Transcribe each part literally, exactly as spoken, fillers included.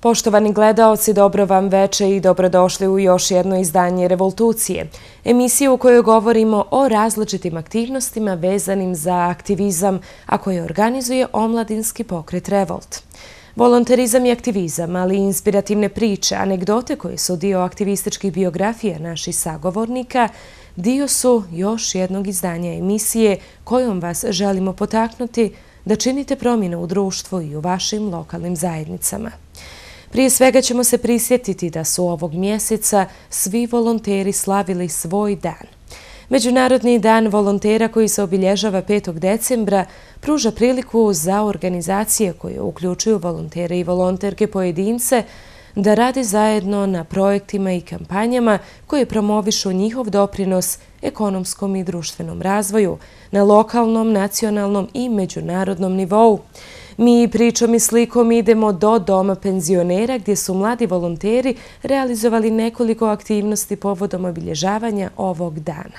Poštovani gledaoci, dobro vam veče i dobrodošli u još jedno izdanje Revoltucije, emisiju u kojoj govorimo o različitim aktivnostima vezanim za aktivizam, a koje organizuje omladinski pokret Revolt. Volonterizam i aktivizam, ali i inspirativne priče, anegdote koje su dio aktivističkih biografija naših sagovornika, dio su još jednog izdanja emisije kojom vas želimo potaknuti da činite promjene u društvu i u vašim lokalnim zajednicama. Prije svega ćemo se prisjetiti da su ovog mjeseca svi volonteri slavili svoj dan. Međunarodni dan volontera koji se obilježava petog decembra pruža priliku za organizacije koje uključuju volontere i volonterke pojedince da rade zajedno na projektima i kampanjama koje promovišu njihov doprinos ekonomskom i društvenom razvoju na lokalnom, nacionalnom i međunarodnom nivou. Mi pričom i slikom idemo do Doma penzionera gdje su mladi volonteri realizovali nekoliko aktivnosti povodom obilježavanja ovog dana.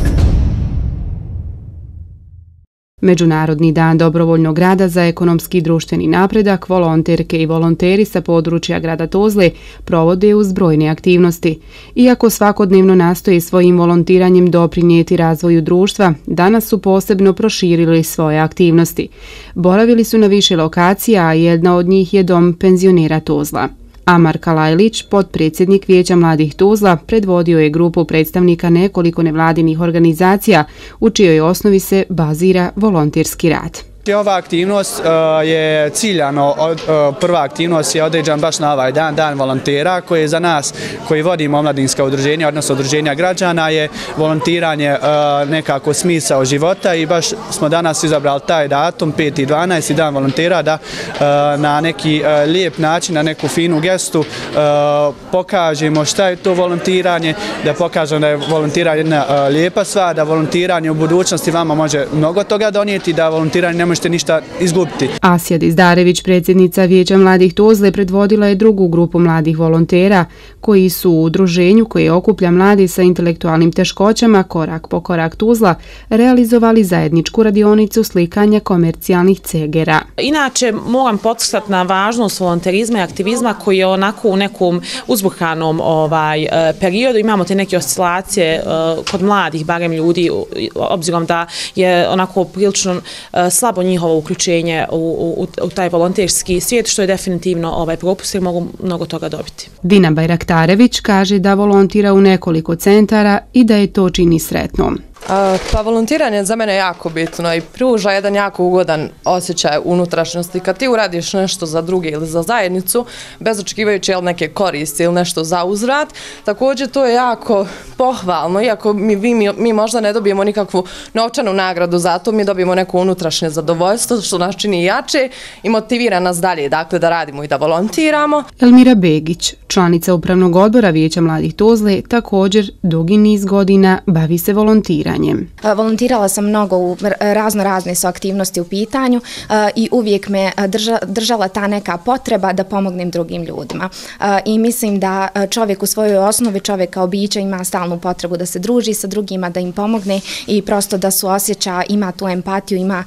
Međunarodni dan dobrovoljnog rada za ekonomski i društveni napredak volonterke i volonteri sa područja grada Tuzle provode uz brojne aktivnosti. Iako svakodnevno nastoje svojim volontiranjem doprinijeti razvoju društva, danas su posebno proširili svoje aktivnosti. Boravili su na više lokacija, a jedna od njih je Dom penzionera Tuzla. Amar Kalajlić, potpredsjednik Vijeća mladih Tuzla, predvodio je grupu predstavnika nekoliko nevladinih organizacija u čijoj osnovi se bazira volonterski rad. Ova aktivnost uh, je ciljano, od, uh, prva aktivnost je određena baš na ovaj dan, dan volontera, koji je za nas, koji vodimo omladinska udruženja, odnosno udruženja građana, je volontiranje uh, nekako smisao života i baš smo danas izabrali taj datum, peti dvanaesti dan volontera, da uh, na neki uh, lijep način, na neku finu gestu uh, pokažemo šta je to volontiranje, da pokažemo da je volontiranje jedna uh, lijepa stvar, da volontiranje u budućnosti vama može mnogo toga donijeti, da volontiranje ne možete ništa izgubiti. Asja Dizdarević, predsjednica Vijeća mladih Tuzle, predvodila je drugu grupu mladih volontera koji su u udruženju koje okuplja mladi sa intelektualnim teškoćama Korak po korak Tuzla realizovali zajedničku radionicu slikanja komercijalnih cegera. Inače, moram podcrtati na važnost volonterizma i aktivizma koji je onako u nekom uzburkanom ovaj, periodu. Imamo te neke oscilacije kod mladih, barem ljudi, obzirom da je onako prilično slabo njihovo uključenje u, u, u taj volonterski svijet, što je definitivno ovaj propust jer mogu mnogo toga dobiti. Dina Bajraktarević kaže da volontira u nekoliko centara i da je to čini sretnom. Pa volontiranje za mene je jako bitno i pruža jedan jako ugodan osjećaj unutrašnjosti. Kad ti uradiš nešto za druge ili za zajednicu, bez očekivajući neke koristi ili nešto za uzvrat, također to je jako pohvalno. Iako mi, mi, mi možda ne dobijemo nikakvu novčanu nagradu za to, mi dobijemo neko unutrašnje zadovoljstvo što nas čini jače i motivira nas dalje, dakle, da radimo i da volontiramo. Elmira Begić, članica upravnog odbora Vijeća mladih Tuzle, također dugi niz godina bavi se volontiranjem. Volontirala sam mnogo u razno razne su aktivnosti u pitanju i uvijek me drža, držala ta neka potreba da pomognem drugim ljudima. I mislim da čovjek u svojoj osnovi, čovjek kao biće ima stalnu potrebu da se druži sa drugima, da im pomogne i prosto da suosjeća, ima tu empatiju, ima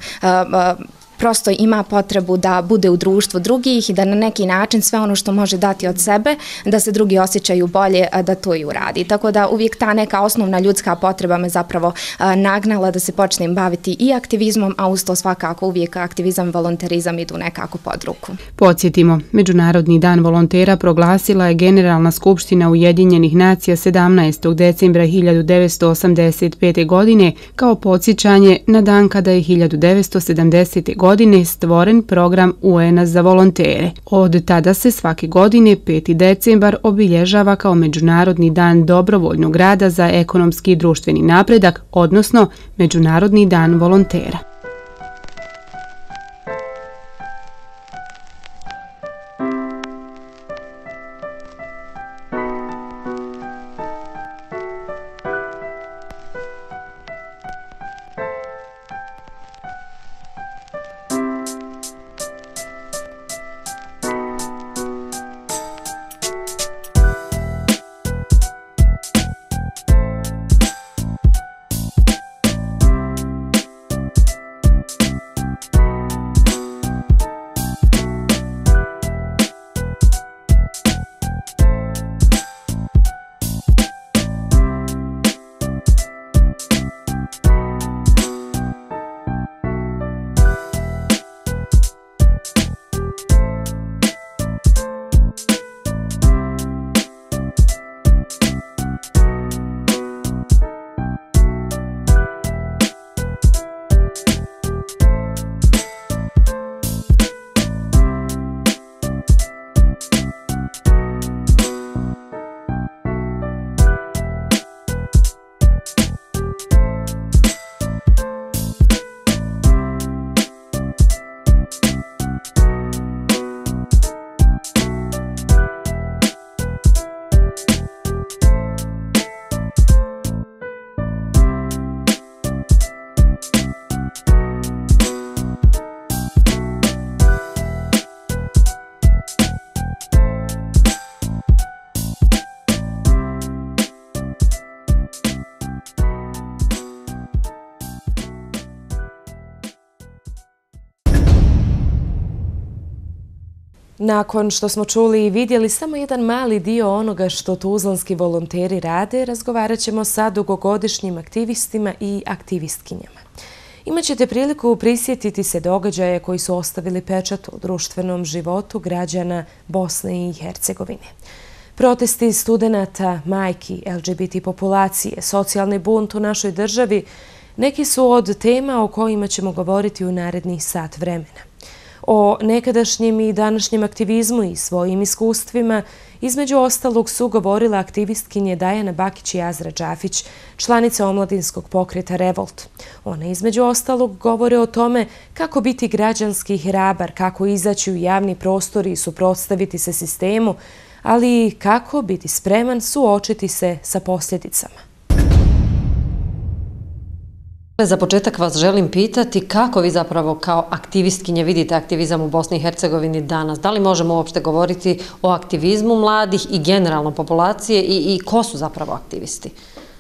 prosto ima potrebu da bude u društvu drugih i da na neki način sve ono što može dati od sebe, da se drugi osjećaju bolje, da to i uradi. Tako da uvijek ta neka osnovna ljudska potreba me zapravo nagnala da se počnem baviti i aktivizmom, a uz to svakako uvijek aktivizam i volonterizam idu nekako pod ruku. Podsjetimo, Međunarodni dan volontera proglasila je Generalna skupština Ujedinjenih nacija sedamnaestog decembra hiljadu devetsto osamdeset pete. godine kao podsjećanje na dan kada je hiljadu devetsto sedamdesete. godine stvoren program U N-a za volontere. Od tada se svake godine peti decembar obilježava kao Međunarodni dan dobrovoljnog rada za ekonomski i društveni napredak, odnosno Međunarodni dan volontera. Nakon što smo čuli i vidjeli samo jedan mali dio onoga što tuzlanski volonteri rade, razgovarat ćemo sa dugogodišnjim aktivistima i aktivistkinjama. Imaćete priliku prisjetiti se događaja koji su ostavili pečat u društvenom životu građana Bosne i Hercegovine. Protesti studenata, majki, L G B T populacije, socijalni bunt u našoj državi neki su od tema o kojima ćemo govoriti u narednih sat vremena. O nekadašnjem i današnjem aktivizmu i svojim iskustvima između ostalog su govorile aktivistkinje Dajana Bakić i Azra Džafić, članica omladinskog pokreta Revolt. One između ostalog govore o tome kako biti građanski hrabar, kako izaći u javni prostor i suprotstaviti se sistemu, ali i kako biti spreman suočiti se sa posljedicama. Za početak vas želim pitati kako vi zapravo kao aktivistkinje vidite aktivizam u Bosni i Hercegovini danas. Da li možemo uopšte govoriti o aktivizmu mladih i generalno populacije i, i ko su zapravo aktivisti?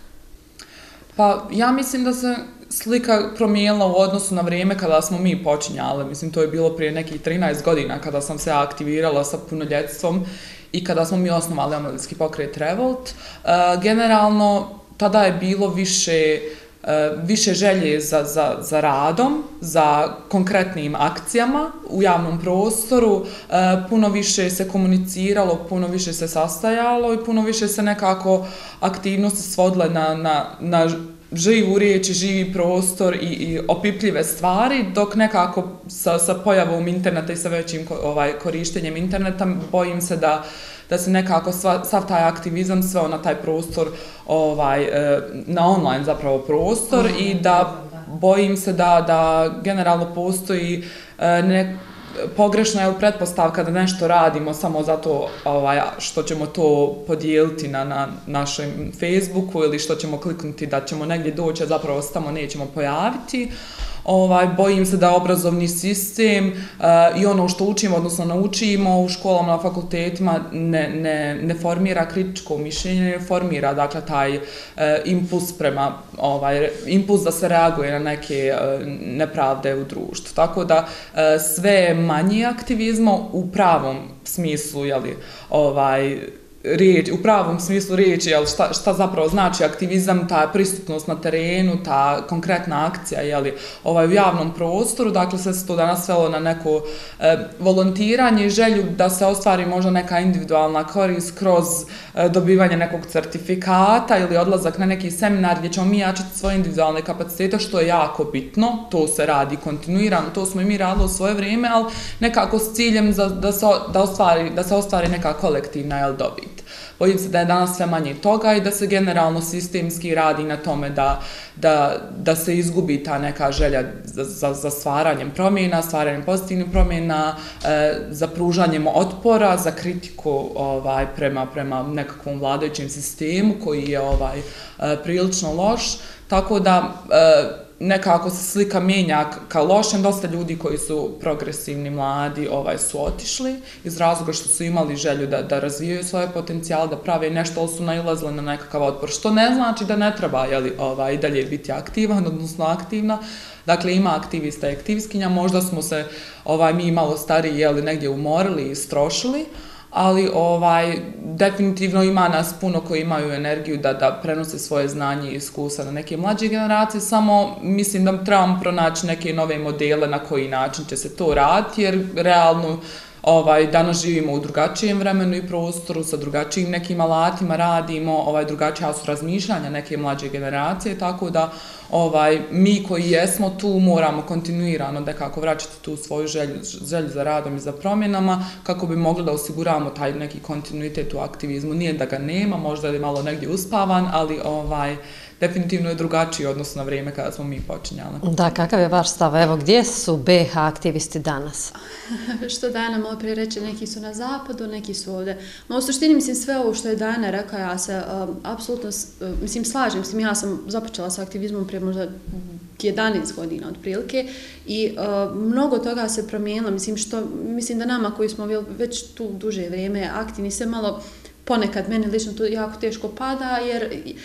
Pa ja mislim da se slika promijenila u odnosu na vrijeme kada smo mi počinjali. Mislim, to je bilo prije nekih trinaest godina kada sam se aktivirala sa punoljetstvom i kada smo mi osnovali omladinski pokret Revolt. E, generalno, tada je bilo više više želje za, za, za radom, za konkretnim akcijama u javnom prostoru, puno više se komuniciralo, puno više se sastajalo i puno više se nekako aktivnosti svodile na, na, na živu riječ i živi prostor i, i opipljive stvari, dok nekako sa, sa pojavom interneta i sa većim ovaj, korištenjem interneta bojim se da da se nekako sva, sav taj aktivizam sveo na taj prostor, ovaj, na online zapravo prostor mm, i da bojim se da, da generalno postoji ne, pogrešna je pretpostavka da nešto radimo samo zato ovaj, što ćemo to podijeliti na, na našem Facebooku ili što ćemo kliknuti da ćemo negdje doći, a zapravo se tamo nećemo pojaviti. Ovaj, bojim se da obrazovni sistem uh, i ono što učimo, odnosno naučimo u školama, na fakultetima, ne, ne, ne formira kritičko mišljenje, ne formira dakle, taj uh, impuls prema, ovaj, impuls da se reaguje na neke uh, nepravde u društvu. Tako da uh, sve manje aktivizma u pravom smislu, jeli, ovaj, riječ, u pravom smislu riječi, jel, šta, šta zapravo znači aktivizam, ta pristupnost na terenu, ta konkretna akcija, jeli, ovaj, u javnom prostoru, dakle sve se to danas svelo na neko e, volontiranje i želju da se ostvari možda neka individualna korist kroz e, dobivanje nekog certifikata ili odlazak na neki seminar gdje ćemo mi jačati svoje individualne kapacitete, što je jako bitno, to se radi kontinuirano, to smo i mi radili u svoje vrijeme, ali nekako s ciljem za, da, se, da, ostvari, da se ostvari neka kolektivna, jel, dobit. Bojim se da je danas sve manje toga i da se generalno sistemski radi na tome da, da, da se izgubi ta neka želja za, za, za stvaranjem promjena, stvaranjem pozitivnih promjena, e, za pružanjem otpora, za kritiku ovaj, prema, prema nekakvom vladajućem sistemu koji je ovaj, e, prilično loš. Tako da e, nekako se slika mijenja ka lošem. Dosta ljudi koji su progresivni, mladi, ovaj, su otišli iz razloga što su imali želju da, da razvijaju svoje potencijale, da prave nešto, ali su nailazili na nekakav otpor. Što ne znači da ne treba, jeli, ovaj, i dalje biti aktivan, odnosno aktivna. Dakle, ima aktivista i aktivistkinja, možda smo se ovaj, mi malo stariji, jeli, negdje umorili i istrošili, ali ovaj, definitivno ima nas puno koji imaju energiju da, da prenose svoje znanje i iskustva na neke mlađe generacije, samo mislim da trebamo pronaći neke nove modele na koji način će se to raditi, jer realno ovaj, danas živimo u drugačijem vremenu i prostoru, sa drugačijim nekim alatima radimo, ovaj, drugačija su razmišljanja neke mlađe generacije, tako da ovaj, mi koji jesmo tu moramo kontinuirano nekako vraćati tu svoju želju, želju za radom i za promjenama, kako bi mogli da osiguramo taj neki kontinuitet u aktivizmu. Nije da ga nema, možda je malo negdje uspavan, ali ovaj, definitivno je drugačiji odnos na vrijeme kada smo mi počinjali. Da, kakav je vaš stav? Evo, gdje su B iH aktivisti danas? Što Dana malo prije reče, neki su na zapadu, neki su ovdje. No, u suštini, mislim, sve ovo što je Dana rekla, ja se um, apsolutno, uh, mislim, slažem. Mislim, ja sam započela sa aktivizmom prije možda jedanaest godina otprilike i uh, mnogo toga se promijenilo. Mislim, što, mislim da nama koji smo već tu duže vrijeme aktivni, se malo ponekad meni lično to jako teško pada, jer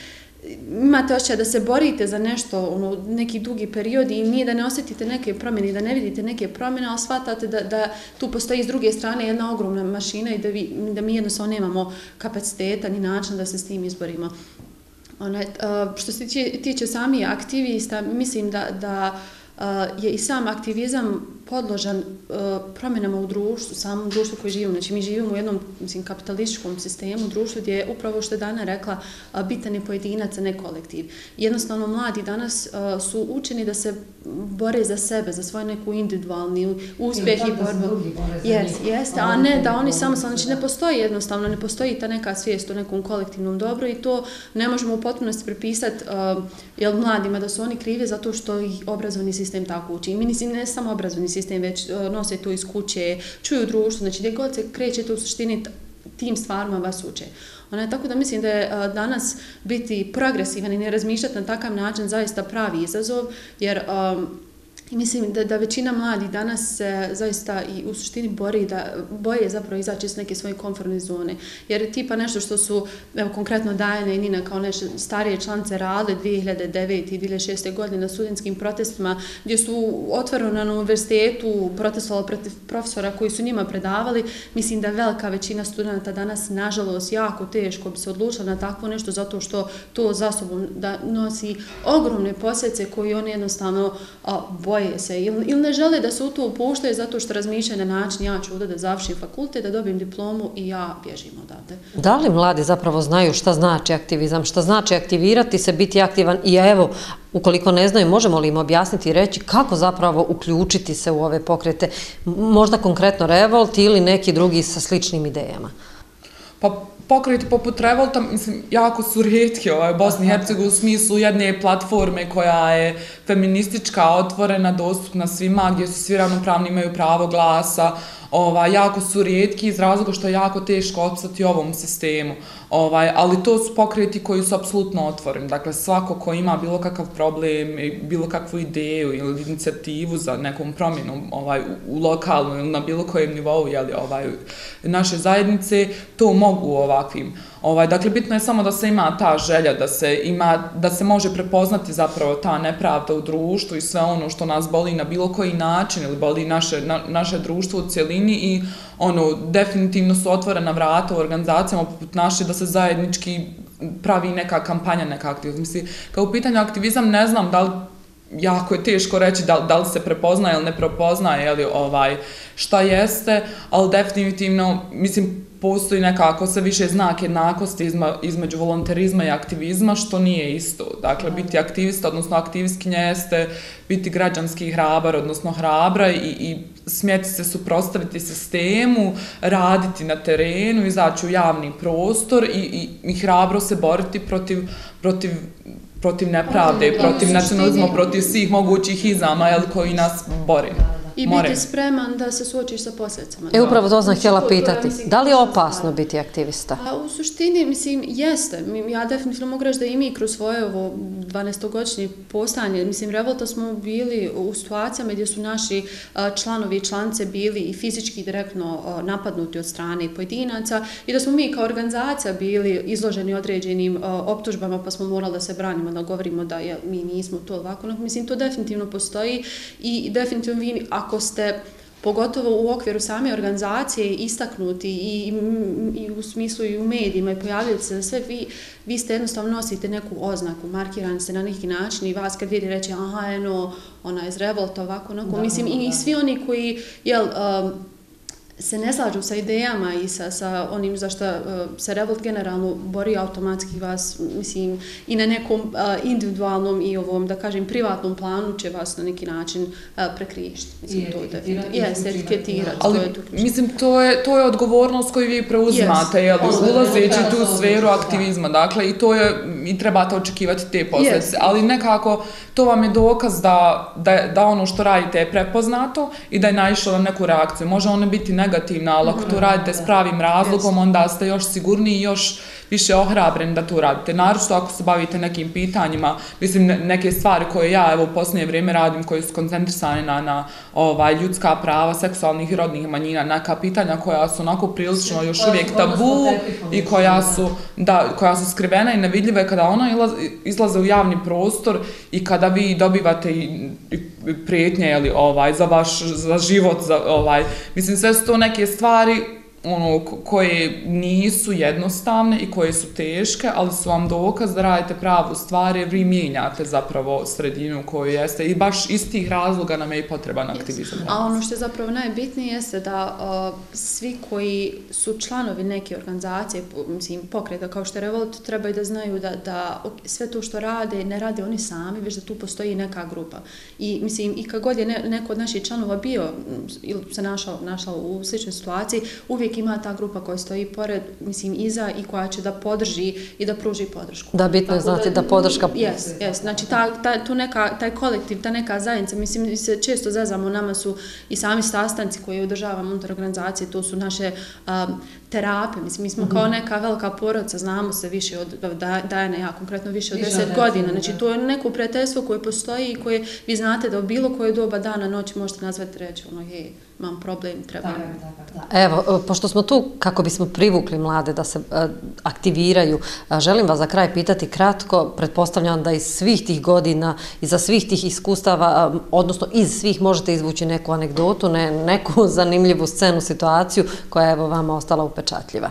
imate osjećaj da se borite za nešto, ono, neki dugi period i nije da ne osjetite neke promjene, da ne vidite neke promjene, ali shvatate da, da tu postoji s druge strane jedna ogromna mašina i da, vi, da mi jednostavno nemamo kapaciteta ni način da se s tim izborimo. Onaj, što se tiče, tiče sami aktivista, mislim da, da je i sam aktivizam podložan promjenama u društvu, samom društvu koji živimo. Znači, mi živimo u jednom, mislim, kapitalističkom sistemu, društvu gdje je upravo što je Dana rekla, bitan je pojedinac, a ne kolektiv. Jednostavno, mladi danas su učeni da se bore za sebe, za svoj neku individualni uspjeh i borbu. Jeste, jeste, a ne da oni samo, znači ne postoji jednostavno, ne postoji ta neka svijest o nekom kolektivnom dobru i to ne možemo u potpunosti pripisati jel, mladima da su oni krivi zato što ih obrazovni sistem tako uči. I mi mislim, ne samo obrazovni sistem, već nose to iz kuće, čuju društvo, znači gdje god se krećete u suštini tim stvarima vas uče. Ona je tako da mislim da je danas biti progresivan i ne razmišljati na takav način zaista pravi izazov, jer um, mislim da, da većina mladih danas se zaista i u suštini bori da boje zapravo izaći iz neke svoje komfortne zone. Jer tipa nešto što su, evo konkretno Dajana i Nina kao nešto starije članice radile dvije hiljade devete i dvije hiljade šeste godine na studentskim protestima gdje su otvoreno na univerzitetu protestovali protiv profesora koji su njima predavali. Mislim da velika većina studenta danas nažalost jako teško bi se odlučila na takvo nešto zato što to za sobom da nosi ogromne posljedice koje oni jednostavno a, boje se ili, ili ne žele da se u to upuštaju zato što razmišljaju na način ja ću ovdje da završim fakultet, da dobijem diplomu i ja bježim odavde. Da li mladi zapravo znaju šta znači aktivizam, šta znači aktivirati se, biti aktivan i evo, ukoliko ne znaju, možemo li im objasniti i reći kako zapravo uključiti se u ove pokrete, možda konkretno Revolt ili neki drugi sa sličnim idejama? Pa pokreti poput Revolta, mislim, jako su rijetki ovaj, u Bosni i Hercegovini u smislu jedne platforme koja je feministička, otvorena, dostupna svima, gdje su svi ravnopravni, imaju pravo glasa, ovaj, jako su rijetki iz razloga što je jako teško opstati u ovom sistemu. Ovaj, ali to su pokreti koji su apsolutno otvoreni. Dakle, svako ko ima bilo kakav problem, bilo kakvu ideju ili inicijativu za nekom promjenom ovaj, u, u lokalnom ili na bilo kojem nivou jeli, ovaj, naše zajednice, to mogu u ovakvim. Ovaj, dakle, bitno je samo da se ima ta želja, da se, ima, da se može prepoznati zapravo ta nepravda u društvu i sve ono što nas boli na bilo koji način ili boli naše, na, naše društvo u cjelini i ono, definitivno su otvorena vrata u organizacijama poput naše da se zajednički pravi neka kampanja, neka aktivnost. Mislim, kao u pitanju aktivizam ne znam da li jako je teško reći da, da li se prepoznaje ili ne prepoznaje ili ovaj, šta jeste, ali definitivno, mislim, postoji nekako sve više znak jednakosti izma, između volonterizma i aktivizma, što nije isto. Dakle, biti aktivista, odnosno aktivistkinja jeste biti građanski hrabar, odnosno hrabra i, i smjeti se suprotstaviti sistemu, raditi na terenu, izaći u javni prostor i, i, i hrabro se boriti protiv, protiv protiv nepravde, protiv nacionalizma, protiv svih mogućih izama jel, koji nas bore. I More. biti spreman da se suočiš sa posljedicama. E, upravo to sam htjela pitati. Da li je opasno biti aktivista? A u suštini, mislim, jeste. Ja definitivno mogu reći da i mi kroz svoje ovo dvanaestogodišnje postojanje, mislim, Revolta smo bili u situacijama gdje su naši članovi i članice bili i fizički direktno napadnuti od strane pojedinaca i da smo mi kao organizacija bili izloženi određenim optužbama pa smo morali da se branimo, da govorimo da je, mi nismo to ovako. Mislim, to definitivno postoji i definitivno vi, ako ste pogotovo u okviru same organizacije istaknuti i, i, i u smislu i u medijima i pojavljujete se da sve vi, vi ste jednostavno nosite neku oznaku, markirani ste na neki način i vas kad vidi reći aha, eno, ona je iz Revolta, ovako, onako, da, mislim, da, i, i svi oni koji, jel, um, se ne slažu sa idejama i sa, sa onim za što uh, se Revolt generalno bori automatski vas, mislim, i na nekom uh, individualnom i ovom, da kažem, privatnom planu će vas na neki način uh, prekrižiti. Mislim, to je jeste, etiketirati. Ali, to je to mislim, to je, to je odgovornost koju vi preuzimate, yes. jel, ulazeći u tu sferu aktivizma, dakle, i to je, i trebate očekivati te posljedice, yes. ali nekako, to vam je dokaz da, da, da ono što radite je prepoznato i da je naišlo na neku reakciju. Može ona biti negativna, ali ako to radite s pravim razlogom, onda ste još sigurniji i još više ohrabreni da to radite. Naročito ako se bavite nekim pitanjima, mislim neke stvari koje ja evo u posljednje vrijeme radim, koje su koncentrisane na, na ovaj, ljudska prava, seksualnih i rodnih manjina, neka pitanja koja su onako prilično još uvijek tabu i koja su, da, koja su skrivena i nevidljive kada ona izlaze u javni prostor i kada vi dobivate i, i prijetnje jeli, ovaj, za vaš za život, za, ovaj, mislim sve su to neke stvari ono, koje nisu jednostavne i koje su teške, ali su vam dokaz da radite pravu stvar jer vi mijenjate zapravo sredinu u kojoj jeste i baš iz tih razloga nam je i potreban aktivizam. A ono što je zapravo najbitnije jeste da uh, svi koji su članovi neke organizacije, mislim pokreta kao što je Revolt, trebaju da znaju da, da sve to što rade, ne rade oni sami, već da tu postoji neka grupa. I mislim, i kad god je ne, neko od naših članova bio ili se našao, našao u sličnoj situaciji, uvijek ima ta grupa koja stoji pored, mislim, iza i koja će da podrži i da pruži podršku. Da, bitno je znati da, da podrška... Jes, jes. Znači, ta, ta, tu neka, taj kolektiv, ta neka zajednica, mislim, mi se često zezamo, nama su i sami sastanci koje održavamo unutar organizacije, to su naše um, terapije, mislim, mi smo mm-hmm. kao neka velika porodica, znamo se više od, Dajana ja konkretno više od više deset godina, znači to je neko prijateljstvo koje postoji i koje vi znate da u bilo koje doba dana, noći možete nazvati reći, ono, hej, imam problem, treba. Evo, pošto smo tu kako bismo privukli mlade da se uh, aktiviraju, uh, želim vas za kraj pitati kratko, pretpostavljam da iz svih tih godina, iza svih tih iskustava, uh, odnosno iz svih možete izvući neku anegdotu, ne, neku zanimljivu scenu, situaciju koja je evo vama ostala upečatljiva.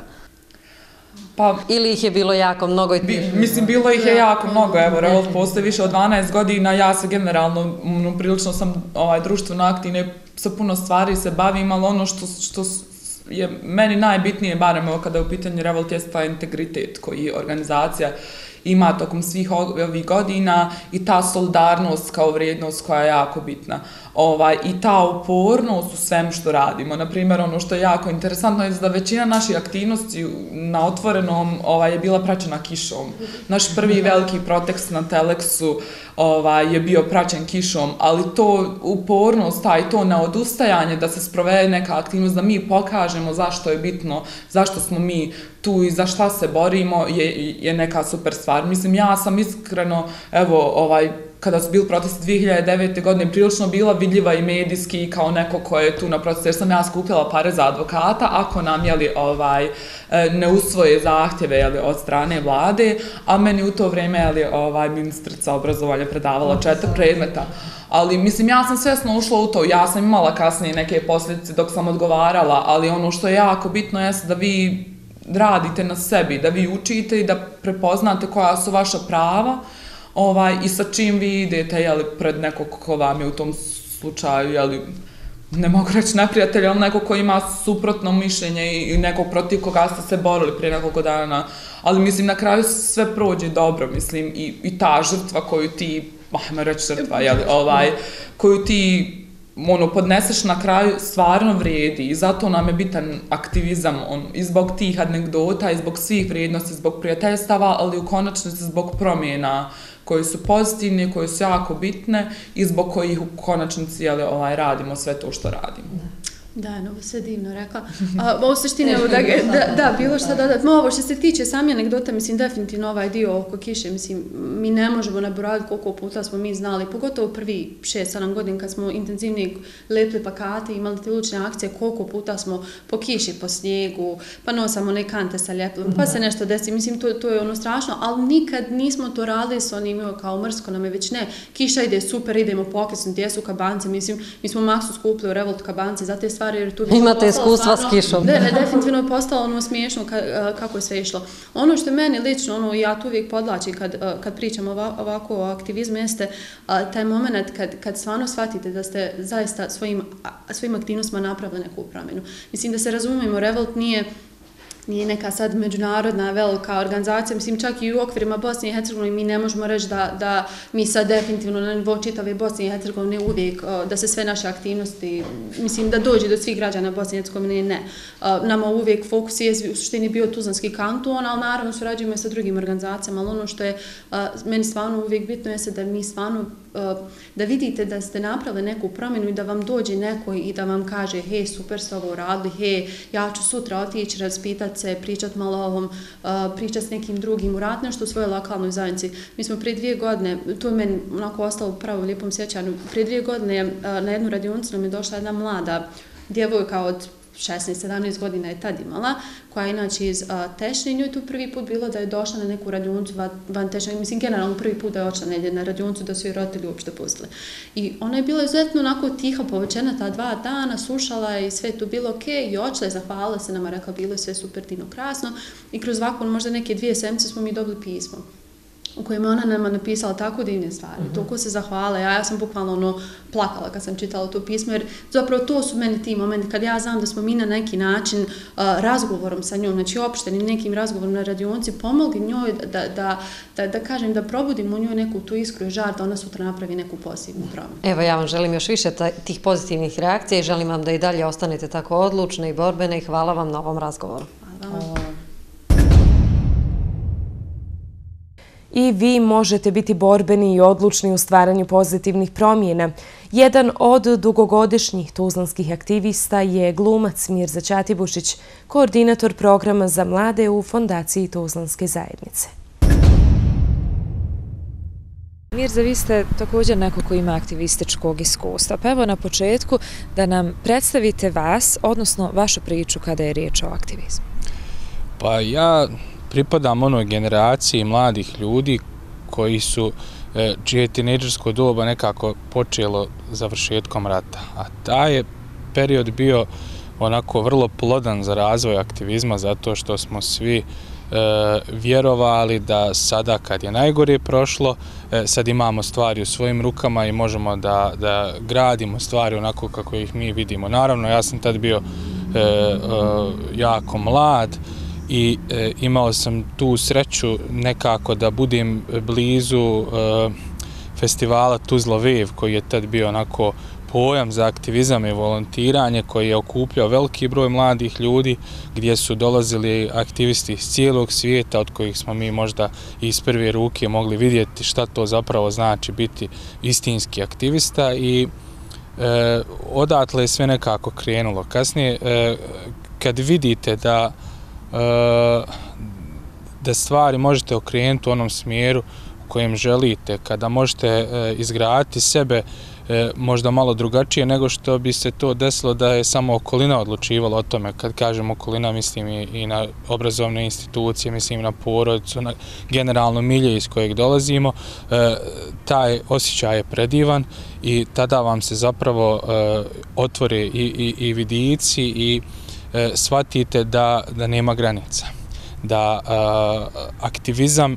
Pa, ili ih je bilo jako mnogo? Bi, mislim, bilo ih je jako mnogo. Evo, Revolt postoji više od dvanaest godina. Ja se generalno, m, prilično sam ovaj, društveno aktivna, sa puno stvari se bavim, ali ono što, što je meni najbitnije, barem evo, kada je u pitanju Revolt, je taj integritet koji organizacija ima tokom svih ovih godina i ta solidarnost kao vrijednost koja je jako bitna. Ovaj, i ta upornost u svem što radimo. Naprimjer, ono što je jako interesantno je da većina naših aktivnosti na otvorenom ovaj, je bila praćena kišom. Naš prvi veliki protest na Teleksu ovaj, je bio praćen kišom, ali to upornost, taj to neodustajanje da se sprovede neka aktivnost, da mi pokažemo zašto je bitno, zašto smo mi tu i za šta se borimo, je, je neka super stvar. Mislim, ja sam iskreno, evo, ovaj, kada su bili protesti dvije hiljade devete. godine, prilično bila vidljiva i medijski kao neko ko je tu na protestu, jer sam ja skupljala pare za advokata, ako nam jeli, ovaj, ne usvoje zahtjeve jeli, od strane vlade, a meni u to vrijeme jeli, ovaj, ministrica obrazovanja predavala četiri predmeta. Ali, mislim, ja sam svjesno ušla u to, ja sam imala kasnije neke posljedice dok sam odgovarala, ali ono što je jako bitno je da vi radite na sebi, da vi učite i da prepoznate koja su vaša prava, Ovaj, i sa čim vi idete, jeli, pred nekog ko vam je u tom slučaju, jeli, ne mogu reći neprijatelj, ali neko ko ima suprotno mišljenje i nekog protiv koga ste se borili prije nekoliko dana, ali mislim na kraju sve prođe dobro, mislim, i, i ta žrtva koju ti, ajmo reći žrtva, jeli, ovaj, koju ti ono, podneseš na kraju stvarno vrijedi i zato nam je bitan aktivizam on, i zbog tih anegdota i zbog svih vrijednosti, zbog prijateljstava, ali u konačnici zbog promjena koje su pozitivne, koje su jako bitne i zbog kojih u konačnici jeli, ovaj, radimo sve to što radimo. Da, ovo sve divno rekla. A, u suštini, ovo, da, da, da, bilo šta dodati. Ma ovo što se tiče sami anegdota, mislim, definitivno ovaj dio oko kiše, mislim, mi ne možemo nabrojati koliko puta smo mi znali, pogotovo prvi šest sedam godina kad smo intenzivni lepili plakate, imali te ulične akcije, koliko puta smo po kiši, po snijegu, pa nosamo neke kante sa ljepilom, pa se nešto desi, mislim, to, to je ono strašno, ali nikad nismo to radili s onim kao mrsko nam je, već ne, kiša ide super, idemo pokisnuti, jesu kabance, mislim, mi smo maksu skupili u Revolt kabance, zato je stvari, jer tu imate iskustva s kišom. Da, ne, definitivno je postalo ono smiješno ka, kako je sve išlo. Ono što je meni lično, ono, ja tu uvijek podlačim kad, kad pričam ovako o aktivizmu, jeste taj moment kad, kad stvarno shvatite da ste zaista svojim, svojim aktivnostima napravili neku promjenu. Mislim da se razumijemo, Revolt nije nije neka sad međunarodna velika organizacija, mislim čak i u okvirima Bosne i Hercegovine mi ne možemo reći da, da mi sad definitivno na nivou čitave Bosne i Hercegovine uvijek da se sve naše aktivnosti, mislim da dođe do svih građana Bosne i Hercegovine, ne. Nama uvijek fokus je u suštini bio Tuzlanski kanton, ali naravno surađujemo sa drugim organizacijama, ali ono što je meni stvarno uvijek bitno je da mi stvarno da vidite da ste napravili neku promjenu i da vam dođe neko i da vam kaže hej, super ste ovo uradili, hej, ja ću sutra otići raspitati okupati se, pričati malo o ovom, pričati s nekim drugim, uraditi nešto u svojoj lokalnoj zajednici. Mi smo prije dvije godine, to je meni onako ostalo u pravo lijepom sjećanju, prije dvije godine na jednu radionicu nam je došla jedna mlada djevojka od šesnaest sedamnaest godina je tad imala, koja je inače iz Tešnje. Njoj tu prvi put bilo da je došla na neku radionicu van Tešnje. Mislim, generalno prvi put da je očela negdje na radionicu da su joj roditelji uopšte pustili. I ona je bila izuzetno onako tiha, povećena ta dva dana, slušala i sve tu bilo ok, i očela je, zahvalila se nama, rekla bilo je sve super, divno, krasno. I kroz ovako možda neke dvije sedmice smo mi dobili pismo u kojem ona nama napisala tako divne stvari, uh-huh. toliko se zahvala. Ja, ja sam bukvalno ono, plakala kad sam čitala to pismo, jer zapravo to su meni ti momenti kad ja znam da smo mi na neki način uh, razgovorom sa njom, znači opštenim nekim razgovorom na radionici, pomogli njoj da, da, da, da kažem, da probudimo u njoj neku tu iskru i žar, da ona sutra napravi neku posebnu promjenu. Evo, ja vam želim još više tih pozitivnih reakcija i želim vam da i dalje ostanete tako odlučne i borbene i hvala vam na ovom razgovoru. Hvala vam. I vi možete biti borbeni i odlučni u stvaranju pozitivnih promjena. Jedan od dugogodišnjih tuzlanskih aktivista je glumac Mirza Ćatibušić, koordinator programa za mlade u Fondaciji Tuzlanske zajednice. Mirza, vi ste također neko ko ima aktivističkog iskustva. Pa evo na početku da nam predstavite vas, odnosno vašu priču kada je riječ o aktivizmu. Pa ja pripadam onoj generaciji mladih ljudi koji su, čije je tinejdžersko doba nekako počelo završetkom rata. A taj je period bio onako vrlo plodan za razvoj aktivizma zato što smo svi e, vjerovali da sada kad je najgore prošlo, e, sad imamo stvari u svojim rukama i možemo da, da gradimo stvari onako kako ih mi vidimo. Naravno, ja sam tad bio e, e, jako mlad, i e, imao sam tu sreću nekako da budem blizu e, festivala Tuzla Wave, koji je tad bio onako pojam za aktivizam i volontiranje, koji je okupljao veliki broj mladih ljudi, gdje su dolazili aktivisti iz cijelog svijeta, od kojih smo mi možda iz prve ruke mogli vidjeti šta to zapravo znači biti istinski aktivista, i e, odatle je sve nekako krenulo. Kasnije, e, kad vidite da da stvari možete okrenuti u onom smjeru u kojem želite, kada možete izgraditi sebe možda malo drugačije nego što bi se to desilo da je samo okolina odlučivala o tome. Kad kažem okolina, mislim i na obrazovne institucije, mislim na porodicu, na generalno milje iz kojeg dolazimo. Taj osjećaj je predivan i tada vam se zapravo otvore i, i, i vidici i shvatite da, da nema granica. Da a, aktivizam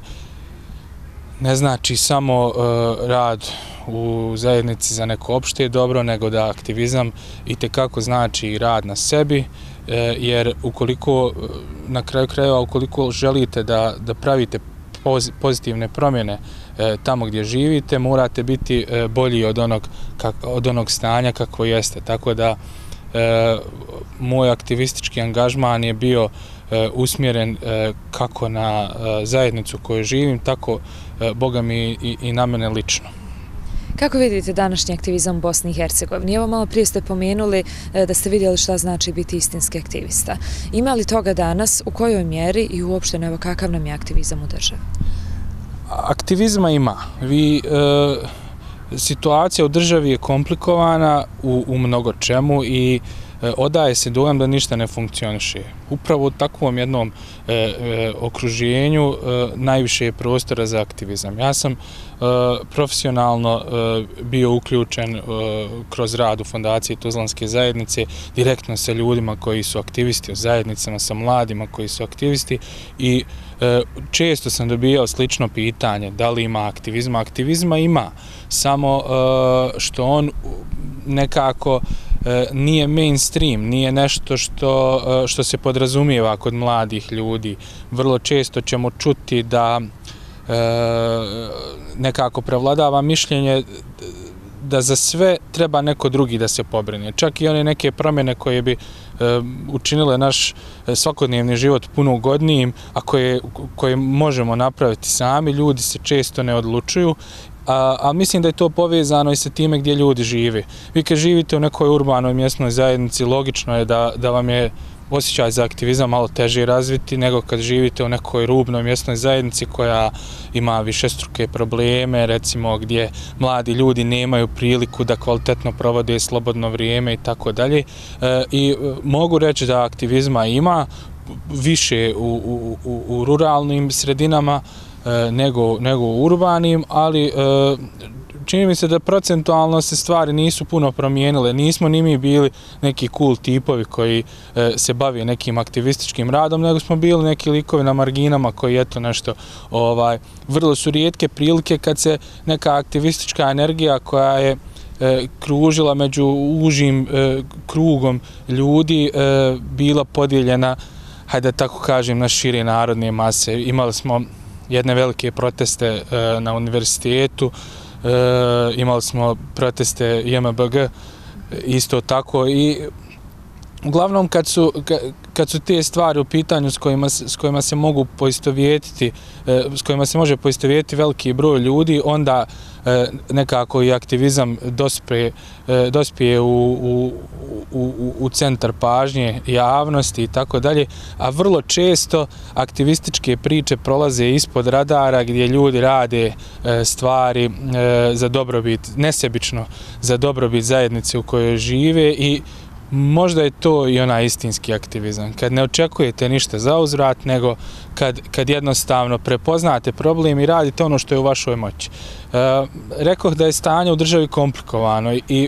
ne znači samo a, rad u zajednici za neko opšte dobro, nego da aktivizam itekako znači i rad na sebi, e, jer ukoliko, na kraju krajeva, ukoliko želite da, da pravite pozitivne promjene e, tamo gdje živite, morate biti e, bolji od onog, kak, od onog stanja kako jeste. Tako da E, moj aktivistički angažman je bio e, usmjeren e, kako na e, zajednicu koju živim, tako e, Boga mi i, i na mene lično. Kako vidite današnji aktivizam u Bosni i Hercegovini? Evo, malo prije ste pomenuli e, da ste vidjeli šta znači biti istinski aktivista. Ima li toga danas, u kojoj mjeri i uopšte evo kakav nam je aktivizam u državi? Aktivizma ima. Vi... E, Situacija u državi je komplikovana u, u mnogo čemu i e, odaje se dojam da ništa ne funkcioniše. Upravo u takvom jednom e, e, okruženju e, najviše je prostora za aktivizam. Ja sam e, profesionalno e, bio uključen e, kroz rad u Fondaciji Tuzlanske zajednice, direktno sa ljudima koji su aktivisti, o zajednicama, sa mladima koji su aktivisti, i e, često sam dobijao slično pitanje da li ima aktivizma. Aktivizma ima, samo e, što on nekako e, nije mainstream, nije nešto što, e, što se podrazumijeva kod mladih ljudi. Vrlo često ćemo čuti da e, nekako prevladava mišljenje da za sve treba neko drugi da se pobrine. Čak i one neke promjene koje bi e, učinile naš svakodnevni život puno ugodnijim, a koje, koje možemo napraviti sami, ljudi se često ne odlučuju. A, a mislim da je to povezano i sa time gdje ljudi žive. Vi kad živite u nekoj urbanoj mjesnoj zajednici, logično je da, da vam je osjećaj za aktivizam malo teže razviti nego kad živite u nekoj rubnoj mjesnoj zajednici koja ima višestruke probleme, recimo gdje mladi ljudi nemaju priliku da kvalitetno provode slobodno vrijeme i tako dalje. I mogu reći da aktivizma ima više u, u, u, u ruralnim sredinama nego, nego u urbanim, ali čini mi se da procentualno se stvari nisu puno promijenile. Nismo ni mi bili neki cool tipovi koji e, se bave nekim aktivističkim radom, nego smo bili neki likovi na marginama koji eto nešto, ovaj, vrlo su rijetke prilike kad se neka aktivistička energija koja je e, kružila među užim e, krugom ljudi e, bila podijeljena, hajde tako kažem, na šire narodne mase. Imali smo jedne velike proteste e, na univerzitetu, E, imali smo proteste J M B G isto tako i uglavnom kad su, kad su te stvari u pitanju s kojima, s kojima se mogu poistovjetiti, e, s kojima se može poistovjetiti veliki broj ljudi, onda e, nekako i aktivizam dospije, e, dospije u, u, u, u centar pažnje javnosti i tako dalje, a vrlo često aktivističke priče prolaze ispod radara gdje ljudi rade e, stvari e, za dobrobit, nesebično za dobrobit zajednice u kojoj žive i možda je to i onaj istinski aktivizam. Kad ne očekujete ništa za uzvrat, nego kad, kad jednostavno prepoznate problem i radite ono što je u vašoj moći. E, rekoh da je stanje u državi komplikovano i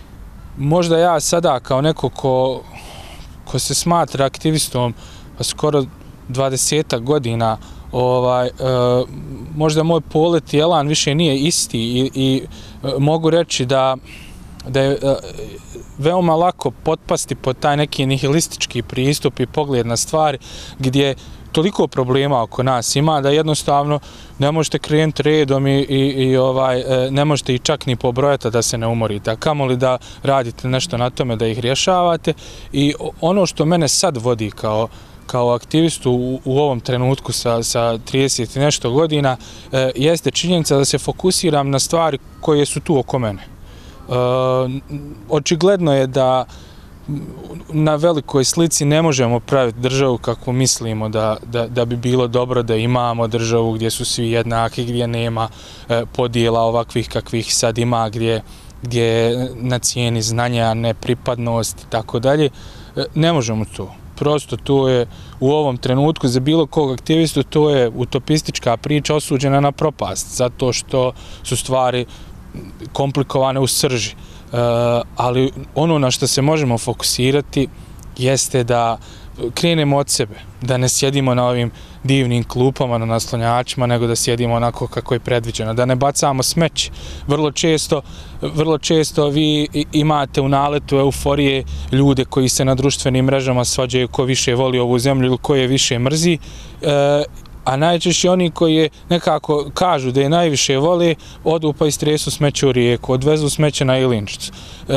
možda ja sada kao neko ko, ko se smatra aktivistom skoro dvadesetak godina, ovaj, e, možda moj polet i elan više nije isti i, i e, mogu reći da da je e, veoma lako potpasti pod taj neki nihilistički pristup i pogled na stvari gdje toliko problema oko nas ima da jednostavno ne možete krenuti redom i, i, i ovaj, ne možete ih čak ni pobrojati da se ne umorite, a kamoli da radite nešto na tome da ih rješavate. I ono što mene sad vodi kao kao aktivistu u, u ovom trenutku sa, sa trideset i nešto godina e, jeste činjenica da se fokusiram na stvari koje su tu oko mene. E, očigledno je da na velikoj slici ne možemo praviti državu kako mislimo da, da, da bi bilo dobro da imamo državu gdje su svi jednaki, gdje nema e, podijela ovakvih kakvih sad ima, gdje, gdje je na cijeni znanja nepripadnost i tako dalje. Ne možemo to. Prosto to je u ovom trenutku za bilo kog aktivistu to je utopistička priča osuđena na propast, zato što su stvari komplikovane u srži. Uh, ali ono na što se možemo fokusirati jeste da krenemo od sebe, da ne sjedimo na ovim divnim klupama, na naslonjačima, nego da sjedimo onako kako je predviđeno, da ne bacamo smeće. Vrlo često, vrlo često vi imate u naletu euforije ljude koji se na društvenim mrežama svađaju ko više voli ovu zemlju ili ko je više mrzi, e, a najčešće oni koji nekako kažu da je najviše vole, odu pa istresu smeće u rijeku, odvezu smeće na Ilinčicu. E,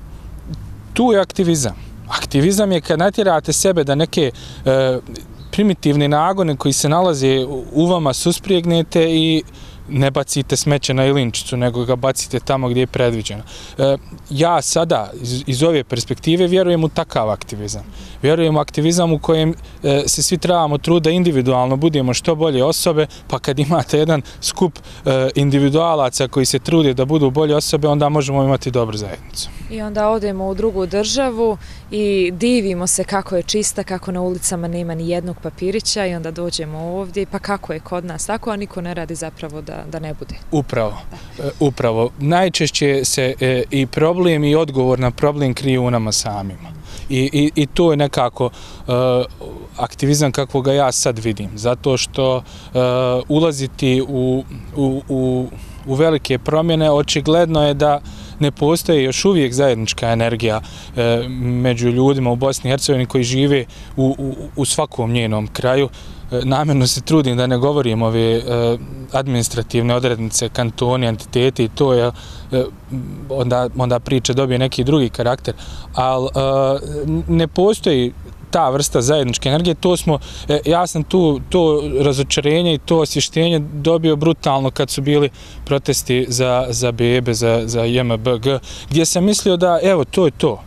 tu je aktivizam. Aktivizam je kad natjerate sebe da neke e, primitivne nagone koji se nalaze u vama susprijegnete i ne bacite smeće na Ilinčicu, nego ga bacite tamo gdje je predviđeno. E, ja sada iz, iz ove perspektive vjerujem u takav aktivizam. Vjerujem u aktivizam u kojem e, se svi trebamo truda individualno budemo što bolje osobe, pa kad imate jedan skup e, individualaca koji se trude da budu bolje osobe, onda možemo imati dobru zajednicu. I onda odemo u drugu državu i divimo se kako je čista, kako na ulicama nema ni jednog papirića i onda dođemo ovdje, pa kako je kod nas tako, a niko ne radi zapravo da, da ne bude. Upravo, da. upravo. Najčešće se e, i problem i odgovor na problem krije u nama samima. I, i, i to je nekako uh, aktivizam kako ga ja sad vidim, zato što uh, ulaziti u, u, u, u velike promjene očigledno je da ne postoji još uvijek zajednička energija e, među ljudima u Bosni i Hercegovini koji žive u, u, u svakom njenom kraju. E, namjerno se trudim da ne govorim ove e, administrativne odrednice, kantoni, entiteti, to je e, onda, onda priča dobije neki drugi karakter, ali e, ne postoji ta vrsta zajedničke energije, to smo, ja sam tu to razočarenje i to osvještenje dobio brutalno kad su bili protesti za, za bebe, za, za J M B G, gdje sam mislio da, evo, to je to.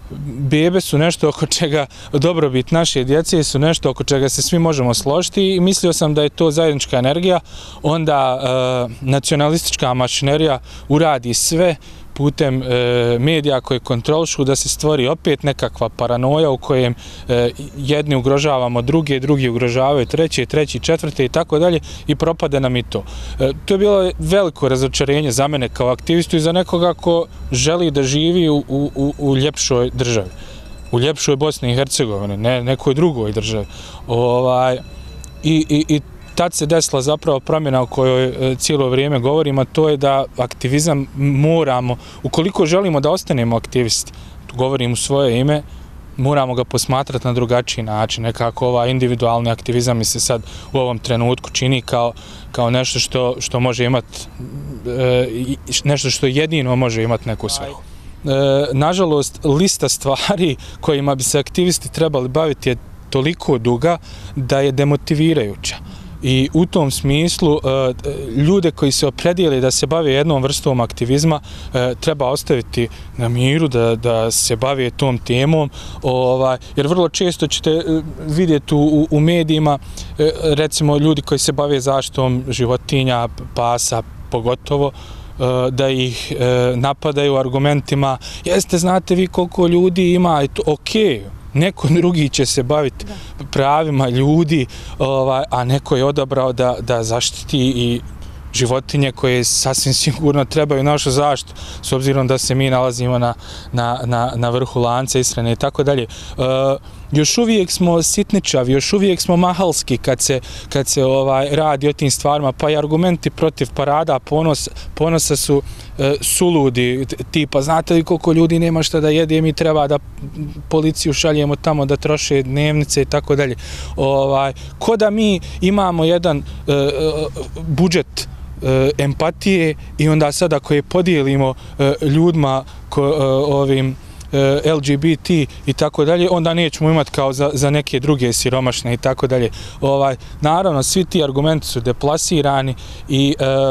bebe su nešto oko čega, dobrobit naše djece su nešto oko čega se svi možemo složiti i mislio sam da je to zajednička energija, onda e, nacionalistička mašinerija uradi sve putem e, medija koje kontrolišu da se stvori opet nekakva paranoja u kojem e, jedni ugrožavamo druge, drugi ugrožavaju treće, treći, četvrte i tako dalje i propade nam i to. E, to je bilo veliko razočarenje za mene kao aktivistu i za nekoga ko želi da živi u, u, u ljepšoj državi, u ljepšoj Bosni i Hercegovini, ne nekoj drugoj državi. Ovaj, i, i, i tad se desila zapravo promjena o kojoj cijelo vrijeme govorimo, to je da aktivizam moramo, ukoliko želimo da ostanemo aktivisti, govorim u svoje ime, moramo ga posmatrati na drugačiji način. Nekako ovaj individualni aktivizam mi se sad u ovom trenutku čini kao, kao nešto što, što može imati, nešto što jedino može imati neku svrhu. Nažalost, lista stvari kojima bi se aktivisti trebali baviti je toliko duga da je demotivirajuća. I u tom smislu ljude koji se opredijeli da se bave jednom vrstom aktivizma treba ostaviti na miru da, da se bave tom temom, ovaj, jer vrlo često ćete vidjeti u, u medijima recimo ljudi koji se bave zaštitom životinja, pasa pogotovo, da ih napadaju argumentima, jeste, znate vi koliko ljudi ima, i to okej, neko drugi će se baviti pravima ljudi, ovaj, a neko je odabrao da, da zaštiti i životinje koje sasvim sigurno trebaju našu zaštitu, s obzirom da se mi nalazimo na, na, na, na vrhu lanca ishrane i tako dalje. Još uvijek smo sitničavi, još uvijek smo mahalski kad se, kad se ovaj, radi o tim stvarima, pa i argumenti protiv parada ponos, ponosa su e, suludi, tipa, znate li koliko ljudi nema šta da jede, mi treba da policiju šaljemo tamo da troše dnevnice i tako dalje. Ovaj, ko da mi imamo jedan e, budžet e, empatije i onda sad ako je podijelimo e, ljudima ko, e, ovim L G B T i tako dalje, onda nećemo imati kao za, za neke druge siromašne i tako dalje. Ovaj, naravno, svi ti argumenti su deplasirani i e,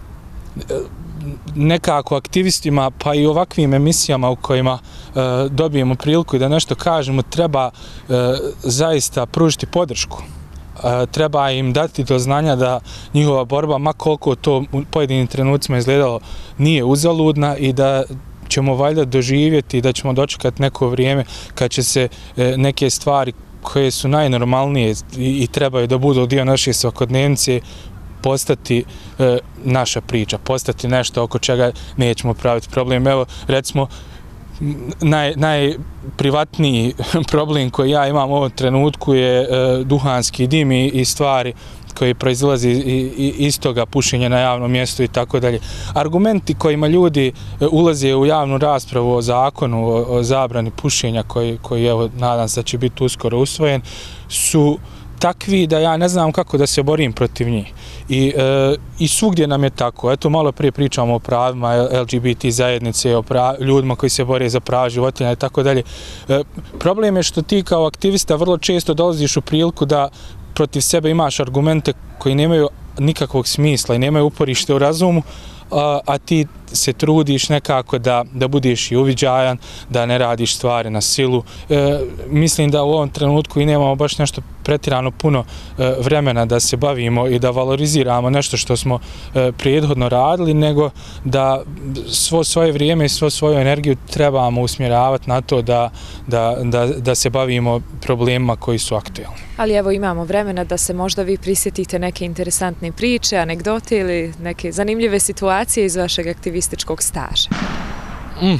nekako aktivistima, pa i ovakvim emisijama u kojima e, dobijemo priliku da nešto kažemo, treba e, zaista pružiti podršku. E, treba im dati do znanja da njihova borba, ma koliko to u pojedinim trenucima izgledalo, nije uzaludna i da ćemo valjda doživjeti, da ćemo dočekati neko vrijeme kad će se e, neke stvari koje su najnormalnije i, i trebaju da budu dio naše svakodnevnice postati e, naša priča, postati nešto oko čega nećemo praviti problem. Evo, recimo, naj, najprivatniji problem koji ja imam u ovom trenutku je e, duhanski dim i, i stvari koji proizilazi iz toga, pušenja na javnom mjestu i tako dalje. Argumenti kojima ljudi ulaze u javnu raspravu o zakonu, o, o zabrani pušenja koji, koji evo, nadam se da će biti uskoro usvojen, su takvi da ja ne znam kako da se borim protiv njih. I, e, i svugdje nam je tako. Eto, malo prije pričamo o pravima L G B T zajednice, o prav, ljudima koji se bore za prava životinja i tako dalje. E, problem je što ti kao aktivista vrlo često dolaziš u priliku da protiv sebe imaš argumente koji nemaju nikakvog smisla i nemaju uporište u razumu, a, a ti se trudiš nekako da, da budeš i uviđajan, da ne radiš stvari na silu. E, mislim da u ovom trenutku i nemamo baš nešto pretirano puno e, vremena da se bavimo i da valoriziramo nešto što smo e, prethodno radili, nego da svo svoje vrijeme i svo svoju energiju trebamo usmjeravati na to da, da, da, da se bavimo problemima koji su aktualni. Ali evo, imamo vremena da se možda vi prisjetite neke interesantne priče, anegdote ili neke zanimljive situacije iz vašeg aktivističkog staža. Mm.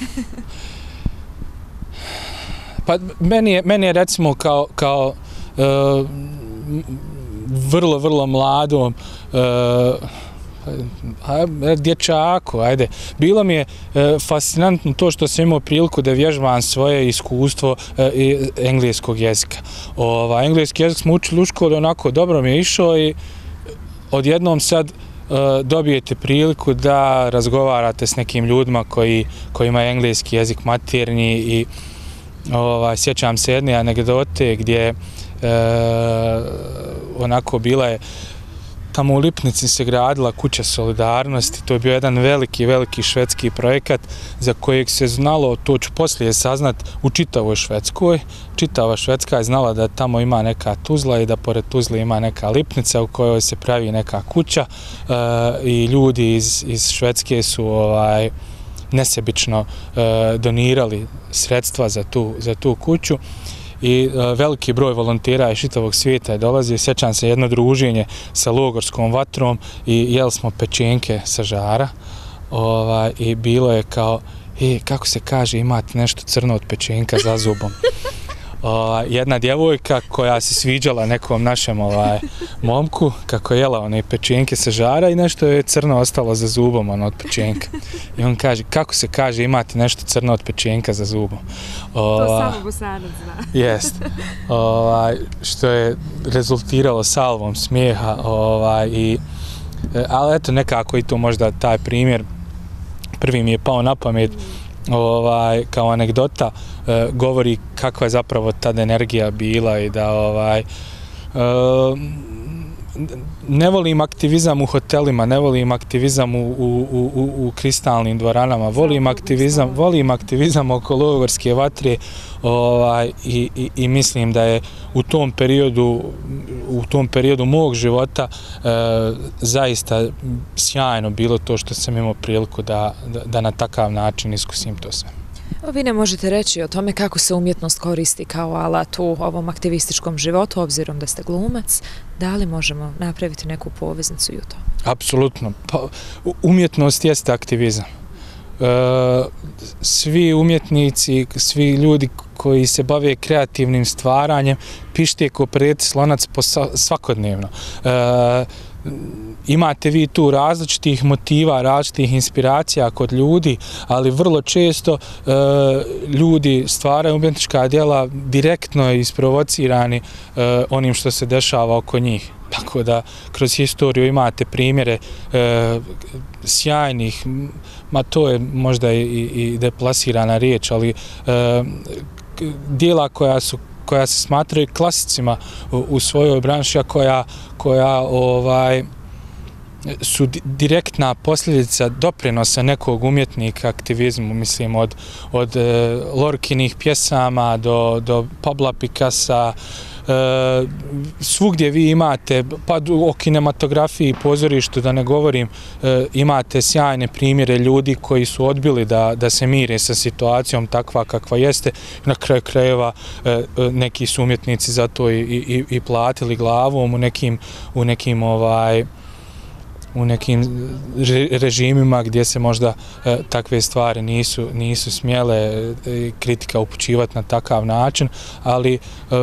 Pa meni je, meni je recimo kao, kao e, vrlo, vrlo mladom e, dječaku, ajde. Bilo mi je e, fascinantno to što sam imao priliku da vježbam svoje iskustvo e, engleskog jezika. Ova, engleski jezik smo učili u školi, onako dobro mi je išao i odjednom sad e, dobijete priliku da razgovarate s nekim ljudima koji, kojima je engleski jezik maternji i ovaj, sjećam se jedne anegdote gdje e, onako bila je tamo u Lipnici se gradila kuća solidarnosti, to je bio jedan veliki, veliki švedski projekat za kojeg se znalo, to ću poslije saznat, u čitavoj Švedskoj. Čitava Švedska je znala da tamo ima neka Tuzla i da pored Tuzle ima neka Lipnica u kojoj se pravi neka kuća e, i ljudi iz, iz Švedske su ovaj, nesebično e, donirali sredstva za tu, za tu kuću. I e, veliki broj volontera iz čitavog svijeta je dolazio. Sjećam se jedno druženje sa logorskom vatrom i jeli smo pečenke sa žara ovaj, i bilo je kao, e, kako se kaže, imate nešto crno od pečenka za zubom. O, jedna djevojka koja se sviđala nekom našem ovaj, momku, kako je jela one pečenke sa žara i nešto je crno ostalo za zubom ono, od pečenka. I on kaže, kako se kaže, imate nešto crno od pečenka za zubom. O, to samo Bosanac zna. Jest. Ovaj, što je rezultiralo salvom smijeha. Ovaj, i, ali eto, nekako i to možda taj primjer prvi mi je pao na pamet. Ovaj, kao anegdota e, govori kakva je zapravo tad energija bila i da ovaj e, ne volim aktivizam u hotelima, ne volim aktivizam u, u, u, u kristalnim dvoranama, volim aktivizam, volim aktivizam oko logorske vatre ovaj, i, i, i mislim da je u tom periodu u tom periodu mog života e, zaista sjajno bilo to što sam imao priliku da, da, da na takav način iskusim to sve. Vi ne možete reći o tome kako se umjetnost koristi kao alat u ovom aktivističkom životu, obzirom da ste glumac, da li možemo napraviti neku poveznicu i u to? Apsolutno. Pa, umjetnost jeste aktivizam. E, svi umjetnici, svi ljudi koji se bave kreativnim stvaranjem, pište ko preti slonac svakodnevno. E, imate vi tu različitih motiva, različitih inspiracija kod ljudi, ali vrlo često e, ljudi stvaraju umjetnička djela direktno isprovocirani e, onim što se dešava oko njih. Tako da kroz historiju imate primjere e, sjajnih, ma to je možda i, i deplasirana riječ, ali e, djela koja su koja se smatraju klasicima u, u svojoj branši, a koja, koja ovaj, su direktna posljedica doprinosa nekog umjetnika aktivizmu, mislim od, od e, Lorkinih pjesama do, do Pabla Picassa, e, svugdje vi imate, pa o kinematografiji i pozorištu da ne govorim, e, imate sjajne primjere ljudi koji su odbili da, da se mire sa situacijom takva kakva jeste. Na kraju krajeva e, neki su umjetnici za to i, i, i platili glavom u nekim, u nekim ovaj, u nekim režimima gdje se možda e, takve stvari nisu, nisu smjele e, kritika upućivati na takav način, ali e,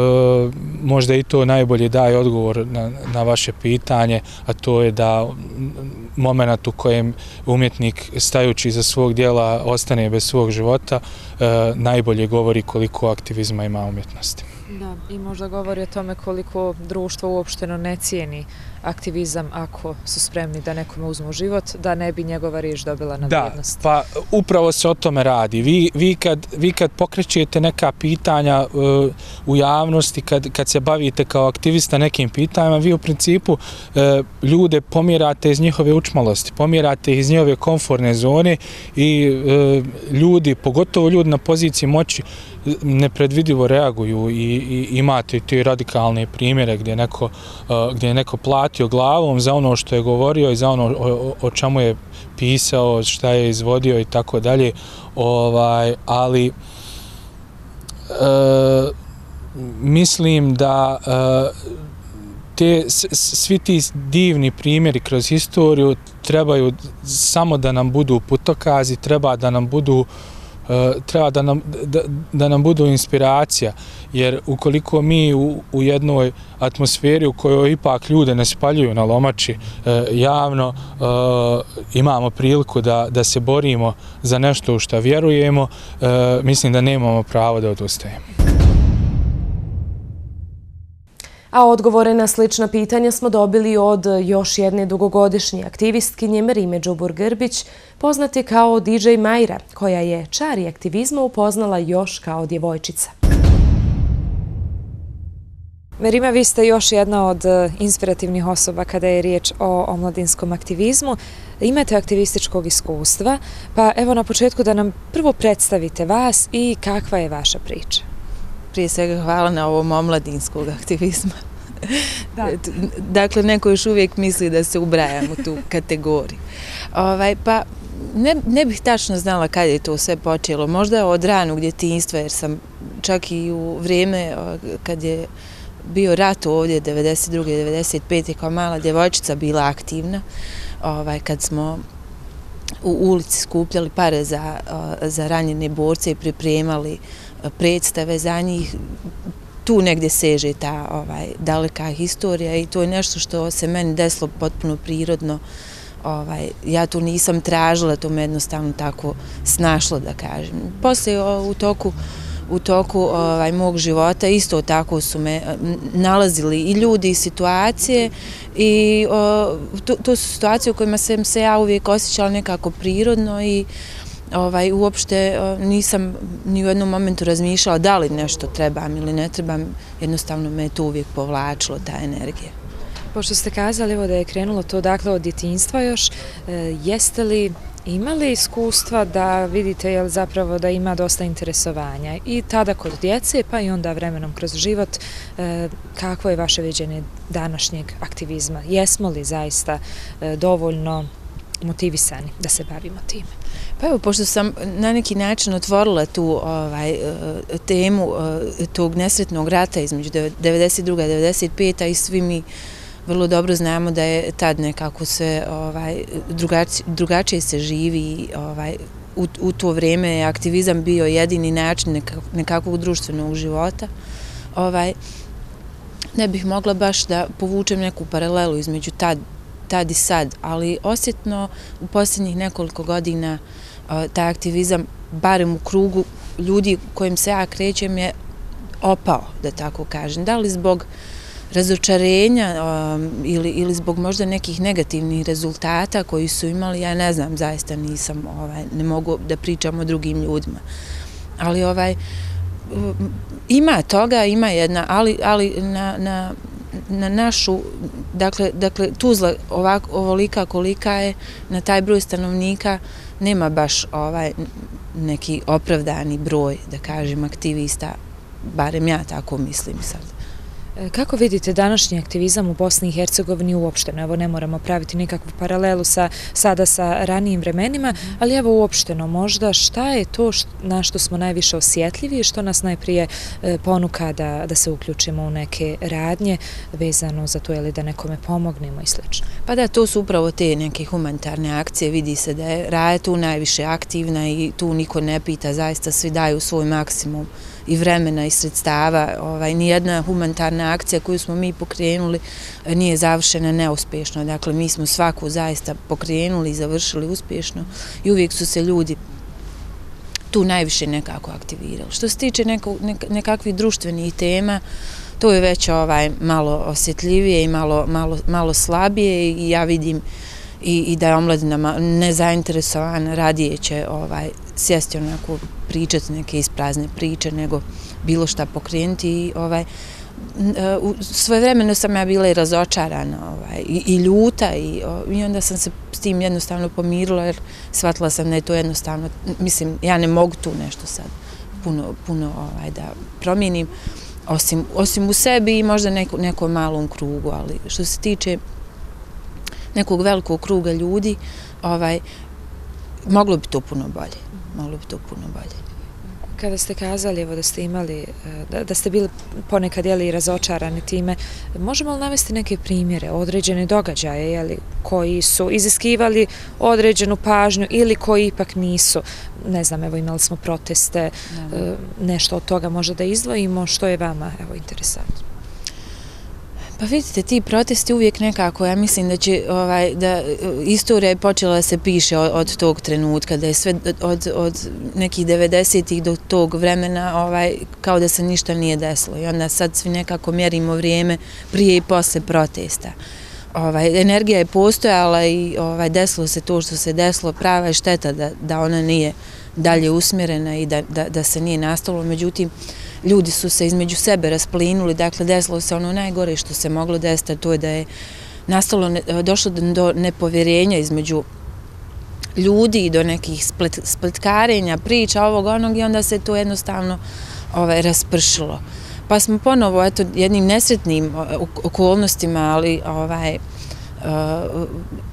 možda i to najbolje daje odgovor na, na vaše pitanje, a to je da moment u kojem umjetnik stajući iza svog djela ostane bez svog života, e, najbolje govori koliko aktivizma ima umjetnosti. Da, i možda govori o tome koliko društvo uopšteno ne cijeni aktivizam ako su spremni da nekome uzmu život, da ne bi njegova riječ dobila na vrijednost. Da, pa upravo se o tome radi. Vi, vi, kad, vi kad pokrećete neka pitanja uh, u javnosti, kad, kad se bavite kao aktivista nekim pitanjima, vi u principu uh, ljude pomjerate iz njihove učmalosti, pomjerate iz njihove komfortne zone i uh, ljudi, pogotovo ljudi na poziciji moći, nepredvidivo reaguju i, i imate te radikalne primjere gdje neko, uh, gdje je neko platio glavom za ono što je govorio i za ono o, o čemu je pisao, šta je izvodio i tako dalje. Ovaj, ali uh, mislim da uh, te, svi ti divni primjeri kroz historiju trebaju samo da nam budu putokazi, treba da nam budu treba da nam, da, da nam budu inspiracija, jer ukoliko mi u, u jednoj atmosferi u kojoj ipak ljude ne spaljuju na lomači e, javno, e, imamo priliku da, da se borimo za nešto u što vjerujemo, e, mislim da nemamo pravo da odustajemo. A odgovore na slična pitanja smo dobili od još jedne dugogodišnje aktivistkinje Marime Đubur-Grbić, poznate kao D J Majra, koja je čari aktivizma upoznala još kao djevojčica. Merima, vi ste još jedna od inspirativnih osoba kada je riječ o omladinskom aktivizmu. Imate aktivističkog iskustva, pa evo na početku da nam prvo predstavite vas i kakva je vaša priča. Prije svega hvala na ovom omladinskog aktivizma. Dakle, neko još uvijek misli da se ubrajam u tu kategoriju. Pa ne bih tačno znala kada je to sve počelo. Možda od ranog djetinjstva, jer sam čak i u vrijeme kad je bio rat ovdje, devedeset druge. devedeset pete kao mala djevojčica bila aktivna, kad smo u ulici skupljali pare za ranjene borce i pripremali predstave za njih. Tu negdje seže ta daleka historija i to je nešto što se meni desilo potpuno prirodno. Ja to nisam tražila, to me jednostavno tako snašlo, da kažem. Poslije u toku u toku mog života isto tako su me nalazili i ljudi i situacije i to su situacije u kojima sam se ja uvijek osjećala nekako prirodno i uopšte nisam ni u jednom momentu razmišljala da li nešto trebam ili ne trebam, jednostavno me je to uvijek povlačilo, ta energija. Pošto ste kazali da je krenulo to dakle od djetinjstva još, jeste li imali iskustva da vidite zapravo da ima dosta interesovanja i tada kod djece pa i onda vremenom kroz život, kakvo je vaše viđenje današnjeg aktivizma? Jesmo li zaista dovoljno motivisani da se bavimo time? Pa evo, pošto sam na neki način otvorila tu temu tog nesretnog rata između devedeset druge. i devedeset pete. i svi mi vrlo dobro znamo da je tad nekako sve drugačije se živi. U to vrijeme je aktivizam bio jedini način nekakvog društvenog života. Ne bih mogla baš da povučem neku paralelu između tad i sad, ali osjetno u posljednjih nekoliko godina taj aktivizam, barem u krugu ljudi kojim se ja krećem, je opao, da tako kažem. Da li zbog razočarenja ili zbog možda nekih negativnih rezultata koji su imali, ja ne znam, zaista nisam, ne mogu da pričam o drugim ljudima. Ali ima toga, ima jedna, ali na na našu, dakle, Tuzla ovolika kolika je, na taj broj stanovnika nema baš neki opravdani broj, da kažem, aktivista, barem ja tako mislim sad. Kako vidite današnji aktivizam u Bosni i Hercegovini uopšteno? Evo, ne moramo praviti nikakvu paralelu sada sa ranijim vremenima, ali evo uopšteno možda šta je to na što smo najviše osjetljivi i što nas najprije ponuka da se uključimo u neke radnje vezano za to ili da nekome pomognemo i sl. Pa da, to su upravo te neke humanitarne akcije. Vidi se da je Raja tu najviše aktivna i tu niko ne pita, zaista svi daju svoj maksimum i vremena i sredstava. Nijedna humanitarna akcija koju smo mi pokrenuli nije završena neuspješno. Dakle, mi smo svaku zaista pokrenuli i završili uspješno i uvijek su se ljudi tu najviše nekako aktivirali. Što se tiče nekakvih društvenih tema, to je već malo osjetljivije i malo slabije i ja vidim i da je omladina nezainteresovana, radije će sjesti onako pričati neke isprazne priče nego bilo šta pokrenuti. Svoje vremeno sam ja bila i razočarana i ljuta i onda sam se s tim jednostavno pomirila jer shvatila sam da je to jednostavno, mislim, ja ne mogu tu nešto sad puno da promijenim, osim u sebi i možda nekom malom krugu, ali što se tiče nekog velikog kruga ljudi, moglo bi to puno bolje. Moglo bi to puno bolje. Kada ste kazali da ste imali, da ste bili ponekad i razočarani time, možemo li navesti neke primjere, određene događaje koji su iziskivali određenu pažnju ili koji ipak nisu? Ne znam, evo imali smo proteste, nešto od toga možda da izdvojimo, što je vama interesantno? Pa vidite, ti protesti uvijek nekako, ja mislim da će, da istorija je počela da se piše od tog trenutka, da je sve od nekih devedesetih do tog vremena kao da se ništa nije desilo i onda sad svi nekako mjerimo vrijeme prije i posle protesta. Energija je postojala i desilo se to što se desilo, prava je šteta da ona nije dalje usmjerena i da se nije nastavilo, međutim, ljudi su se između sebe rasplinuli, dakle desilo se ono najgore što se moglo desiti, to je da je nastalo, došlo do nepovjerenja između ljudi i do nekih splet, spletkarenja, priča ovog onog i onda se to jednostavno ovaj, raspršilo. Pa smo ponovo eto, jednim nesretnim okolnostima, ali ovaj, uh,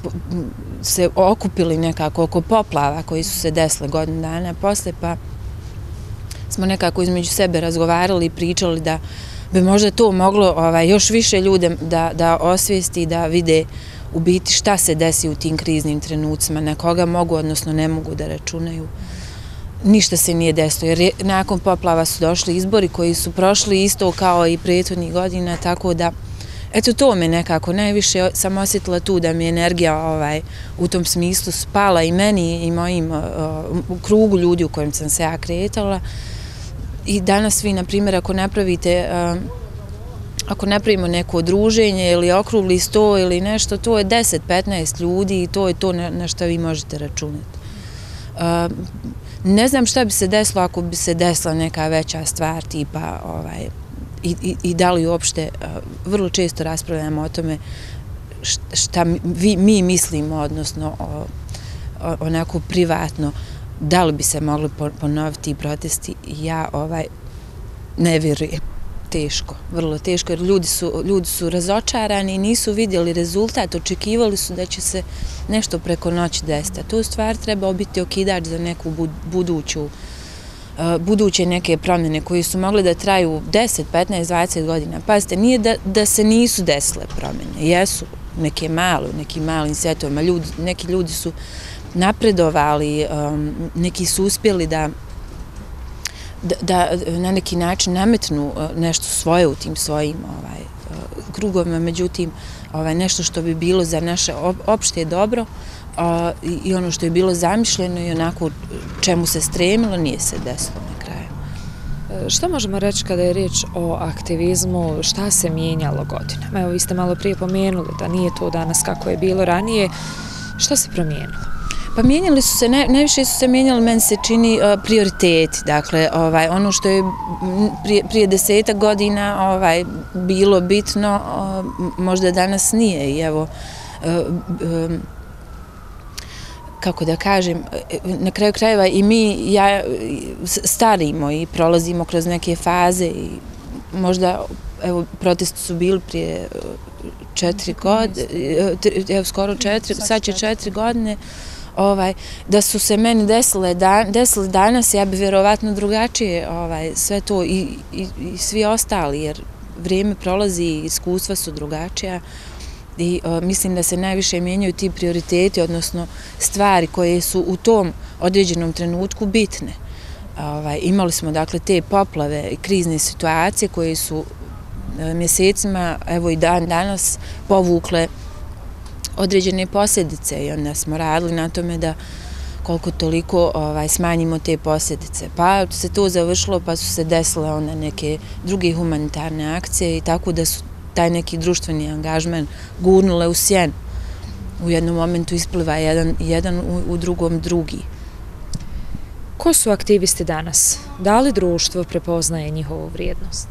se okupili nekako oko poplava koji su se desile godinu dana posle, pa smo nekako između sebe razgovarali i pričali da bi možda to moglo ovaj, još više ljude da, da osvijesti i da vide u biti šta se desi u tim kriznim trenucima, na koga mogu, odnosno ne mogu da računaju. Ništa se nije desilo, jer nakon poplava su došli izbori koji su prošli isto kao i prethodnih godina, tako da, eto to me nekako, najviše sam osjetila tu da mi je energija ovaj, u tom smislu spala i meni i mojim uh, u krugu ljudi u kojem sam se ja kretala. I danas vi, na primjer, ako napravite, uh, ako napravimo neko druženje ili okrugli sto ili nešto, to je deset do petnaest ljudi i to je to na, na što vi možete računati. Uh, ne znam šta bi se desilo ako bi se desila neka veća stvar tipa ovaj, i, i, i da li uopšte, uh, vrlo često raspravljamo o tome šta vi, mi mislimo, odnosno o, o, onako privatno, da li bi se mogli ponoviti protesti, ja ovaj, ne vjerujem. Teško, vrlo teško, jer ljudi su, ljudi su razočarani i nisu vidjeli rezultat, očekivali su da će se nešto preko noći desiti. To u stvari treba biti okidač za neku buduću, uh, buduće neke promjene koje su mogle da traju deset, petnaest, dvadeset godina. Pazite, nije da, da se nisu desile promjene, jesu neke male, nekim malim svetovima, ljudi, neki ljudi su napredovali, um, neki su uspjeli da Da, da na neki način nametnu nešto svoje u tim svojim ovaj, krugovima, međutim ovaj, nešto što bi bilo za naše opšte dobro a, i, i ono što je bilo zamišljeno i onako čemu se stremilo nije se desilo na kraju. Šta možemo reći kada je riječ o aktivizmu, šta se mijenjalo godinama? Evo, vi ste malo prije pomenuli da nije to danas kako je bilo ranije. Šta se promijenilo? Pa mijenjali su se, ne, najviše su se mijenjali, meni se čini, uh, prioriteti. Dakle, ovaj, ono što je prije, prije desetak godina ovaj, bilo bitno, uh, možda danas nije. I evo, uh, um, kako da kažem, na kraju krajeva i mi ja, starimo i prolazimo kroz neke faze i možda, evo, protesti su bili prije četiri godine, evo, skoro četiri, sad će četiri godine, Ovaj, da su se meni desile, da, desile danas, ja bi vjerovatno drugačije ovaj, sve to i, i, i svi ostali, jer vrijeme prolazi i iskustva su drugačija i o, mislim da se najviše mijenjaju ti prioriteti, odnosno stvari koje su u tom određenom trenutku bitne. Ovaj, imali smo dakle te poplave i krizne situacije koje su e, mjesecima, evo i dan danas, povukle određene posljedice i onda smo radili na tome da koliko toliko ovaj, smanjimo te posljedice. Pa se to završilo, pa su se desile onda neke druge humanitarne akcije i tako da su taj neki društveni angažman gurnule u sjenu. U jednom momentu ispliva jedan, jedan u, u drugom drugi. Ko su aktivisti danas? Da li društvo prepoznaje njihovu vrijednost?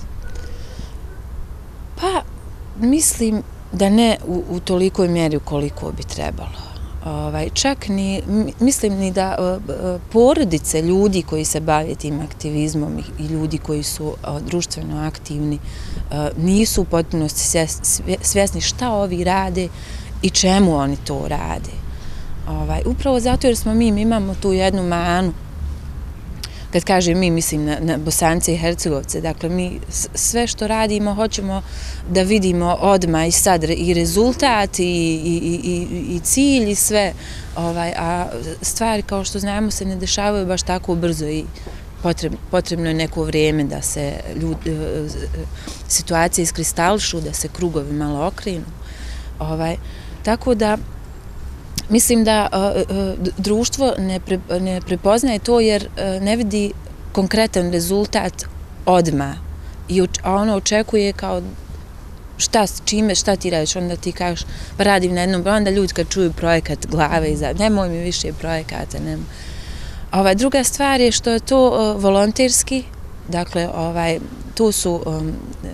Pa, mislim da ne u, u tolikoj mjeri koliko bi trebalo. Ovaj, čak ni, mislim ni da uh, porodice ljudi koji se bave tim aktivizmom i, i ljudi koji su uh, društveno aktivni uh, nisu u potpunosti svjesni šta ovi rade i čemu oni to rade. Ovaj, upravo zato jer smo mi, mi imamo tu jednu manu. Kad kažem mi, mislim na, na Bosance i Hercegovce, dakle mi sve što radimo hoćemo da vidimo odmah i sad i rezultat i, i, i, i cilj i sve, ovaj, a stvari kao što znamo se ne dešavaju baš tako brzo i potrebno, potrebno je neko vrijeme da se ljudi, situacije iskristališu, da se krugovi malo okrenu. Ovaj, tako da mislim da uh, uh, društvo ne, pre, ne prepoznaje to jer uh, ne vidi konkretan rezultat odmah. I oč, a ono očekuje kao šta, čime, šta ti radiš, onda ti kažeš pa radim na jednom, onda ljudi kad čuju projekat glave iza, nemoj mi više projekata, nemoj. Ova, druga stvar je što je to uh, volonterski Dakle, ovaj, tu su um,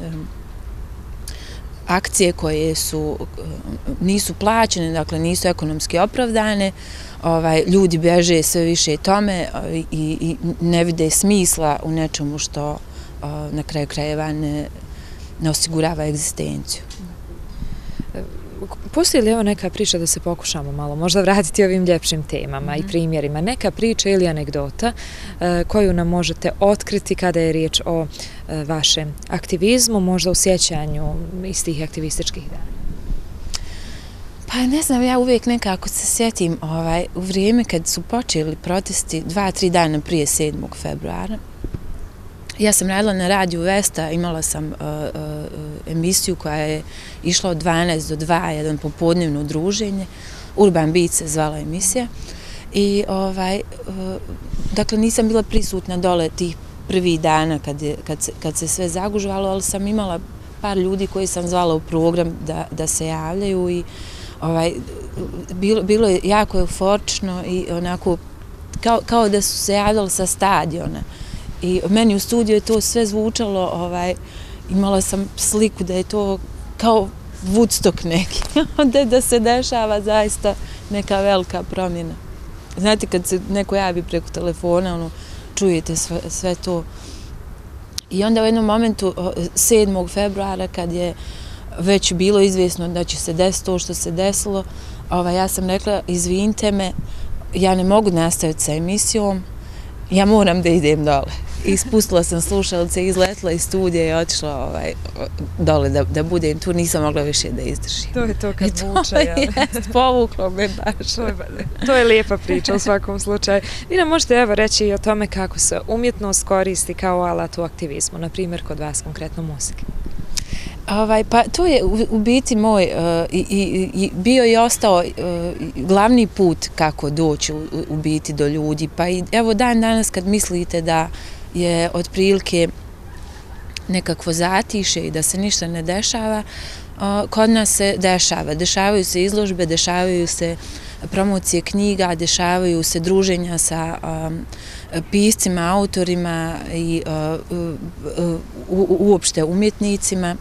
akcije koje su, nisu plaćene, dakle nisu ekonomski opravdane, ovaj, ljudi beže sve više tome i, i ne vide smisla u nečemu što na kraju krajeva ne, ne osigurava egzistenciju. Postoji li evo neka priča da se pokušamo malo možda vratiti ovim ljepšim temama i primjerima? Neka priča ili anegdota koju nam možete otkriti kada je riječ o vašem aktivizmu, možda u sjećanju iz tih aktivističkih dana? Pa ne znam, ja uvijek nekako se sjetim ovaj, u vrijeme kad su počeli protesti dva, tri dana prije sedmog februara. Ja sam radila na radiju Vesta, imala sam uh, uh, emisiju koja je išla od dvanaest do dva, jedan popodnevno druženje. Urban Beat se zvala emisija. I, ovaj, uh, dakle, nisam bila prisutna dole tih prvih dana kad, je, kad, se, kad se sve zagužvalo, ali sam imala par ljudi koji sam zvala u program da, da se javljaju i ovaj, bilo, bilo je jako euforično i onako kao, kao da su se javljali sa stadiona. I meni u studiju je to sve zvučalo, ovaj, imala sam sliku da je to kao Woodstock neki, da, da se dešava zaista neka velika promjena. Znate, kad se neko javi preko telefona, ono, čujete sve, sve to. I onda u jednom momentu, sedmog februara, kad je već bilo izvjesno da će se desiti to što se desilo, ovaj, ja sam rekla, izvinite me, ja ne mogu nastaviti sa emisijom, ja moram da idem dole. Ispustila sam slušalice, izletla iz studija i otišla ovaj, dole da, da budem tu, nisam mogla više da izdržim. To je to kad vuče, jel? Povuklo me baš. To je, to je lijepa priča u svakom slučaju. Vi nam možete evo reći i o tome kako se umjetnost koristi kao alat u aktivizmu, na primjer kod vas konkretno muzike. Ovaj, pa to je u, u biti moj uh, i, i, i bio i ostao uh, glavni put kako doći u, u biti do ljudi. Pa i evo dan danas kad mislite da je otprilike nekakvo zatiše i da se ništa ne dešava, uh, kod nas se dešava. Dešavaju se izložbe, dešavaju se promocije knjiga, dešavaju se druženja sa um, piscima, autorima i uh, uh, u, uopšte umjetnicima.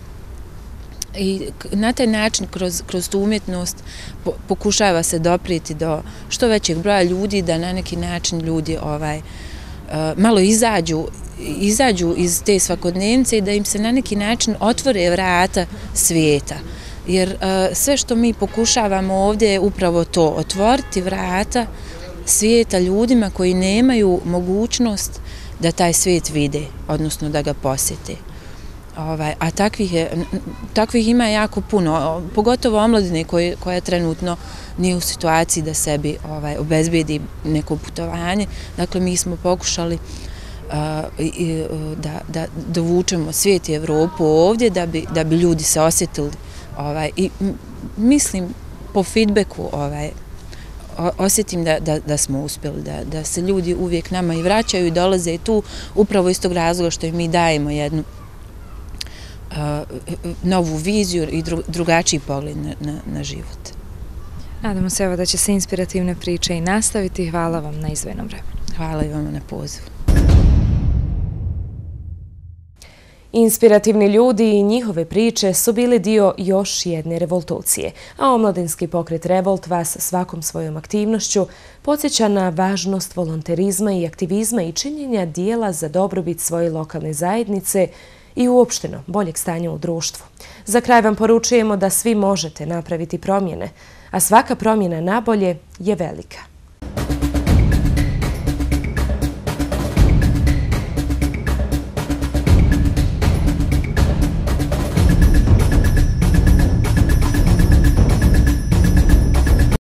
I na taj način, kroz, kroz tu umjetnost, po, pokušava se doprijeti do što većeg broja ljudi, da na neki način ljudi ovaj, uh, malo izađu, izađu iz te svakodnevnice i da im se na neki način otvore vrata svijeta. Jer uh, sve što mi pokušavamo ovdje je upravo to, otvoriti vrata svijeta ljudima koji nemaju mogućnost da taj svijet vide, odnosno da ga posjete. Ovaj, a takvih, je, takvih ima jako puno, pogotovo omladine koje, koja trenutno nije u situaciji da sebi ovaj, obezbedi neko putovanje. Dakle, mi smo pokušali uh, i, da, da dovučemo svijet i Evropu ovdje da bi, da bi ljudi se osjetili. Ovaj, I mislim, po feedbacku ovaj, osjetim da, da, da smo uspjeli, da, da se ljudi uvijek nama i vraćaju i dolaze tu upravo iz tog razloga što im mi dajemo jednu Uh, novu viziju i dru, drugačiji pogled na, na, na život. Nadamo se evo da će se inspirativne priče i nastaviti. Hvala vam na izdvojenom vremenu. Hvala i vama na pozivu. Inspirativni ljudi i njihove priče su bili dio još jedne revoltucije, a omladinski pokret Revolt vas svakom svojom aktivnošću podsjeća na važnost volonterizma i aktivizma i činjenja dijela za dobrobit svoje lokalne zajednice i uopšteno boljeg stanja u društvu. Za kraj vam poručujemo da svi možete napraviti promjene, a svaka promjena na bolje je velika.